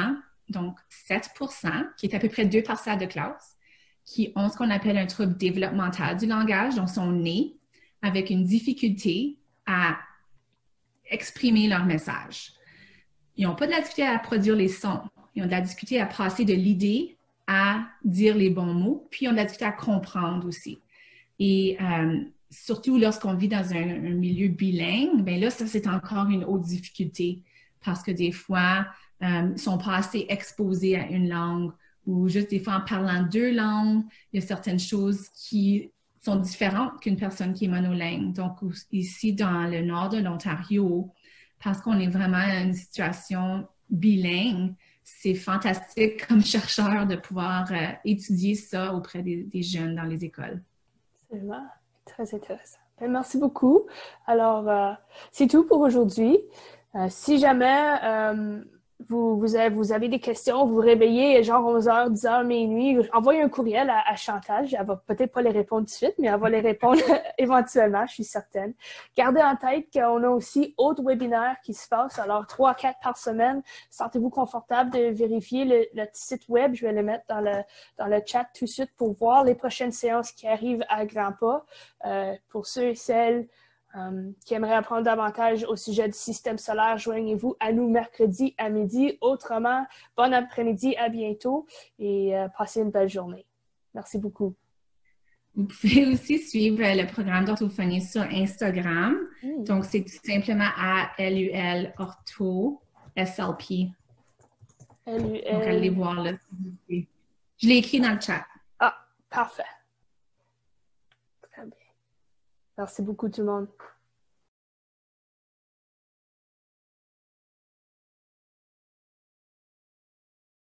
donc 7%, qui est à peu près 2 par salle de classe, qui ont ce qu'on appelle un trouble développemental du langage, donc sont nés avec une difficulté à exprimer leur message. Ils n'ont pas de la difficulté à produire les sons. Ils ont de la difficulté à passer de l'idée à dire les bons mots, puis ils ont de la difficulté à comprendre aussi. Et surtout lorsqu'on vit dans un milieu bilingue, bien là, ça, c'est encore une autre difficulté parce que des fois, ils ne sont pas assez exposés à une langue ou juste des fois en parlant 2 langues, il y a certaines choses qui sont différentes qu'une personne qui est monolingue. Donc, ici, dans le nord de l'Ontario, parce qu'on est vraiment dans une situation bilingue, c'est fantastique comme chercheur de pouvoir étudier ça auprès des jeunes dans les écoles. C'est vraiment très intéressant. Bien, merci beaucoup. Alors, c'est tout pour aujourd'hui. Si jamais vous avez des questions, vous vous réveillez genre 11h, 10h, minuit, envoyez un courriel à Chantal. Elle va peut-être pas les répondre tout de suite, mais elle va les répondre éventuellement, je suis certaine. Gardez en tête qu'on a aussi d'autres webinaires qui se passent, alors 3 à 4 par semaine. Sentez-vous confortable de vérifier le site web. Je vais le mettre dans le chat tout de suite pour voir les prochaines séances qui arrivent à grands pas. Pour ceux et celles qui aimeraient apprendre davantage au sujet du système solaire, joignez-vous à nous mercredi à midi. Autrement, bon après-midi, à bientôt et passez une belle journée. Merci beaucoup. Vous pouvez aussi suivre le programme d'orthophonie sur Instagram. Donc, c'est tout simplement à LUL Ortho SLP. Donc, allez voir là. Je l'ai écrit dans le chat. Ah, parfait. Très bien. Merci beaucoup tout le monde.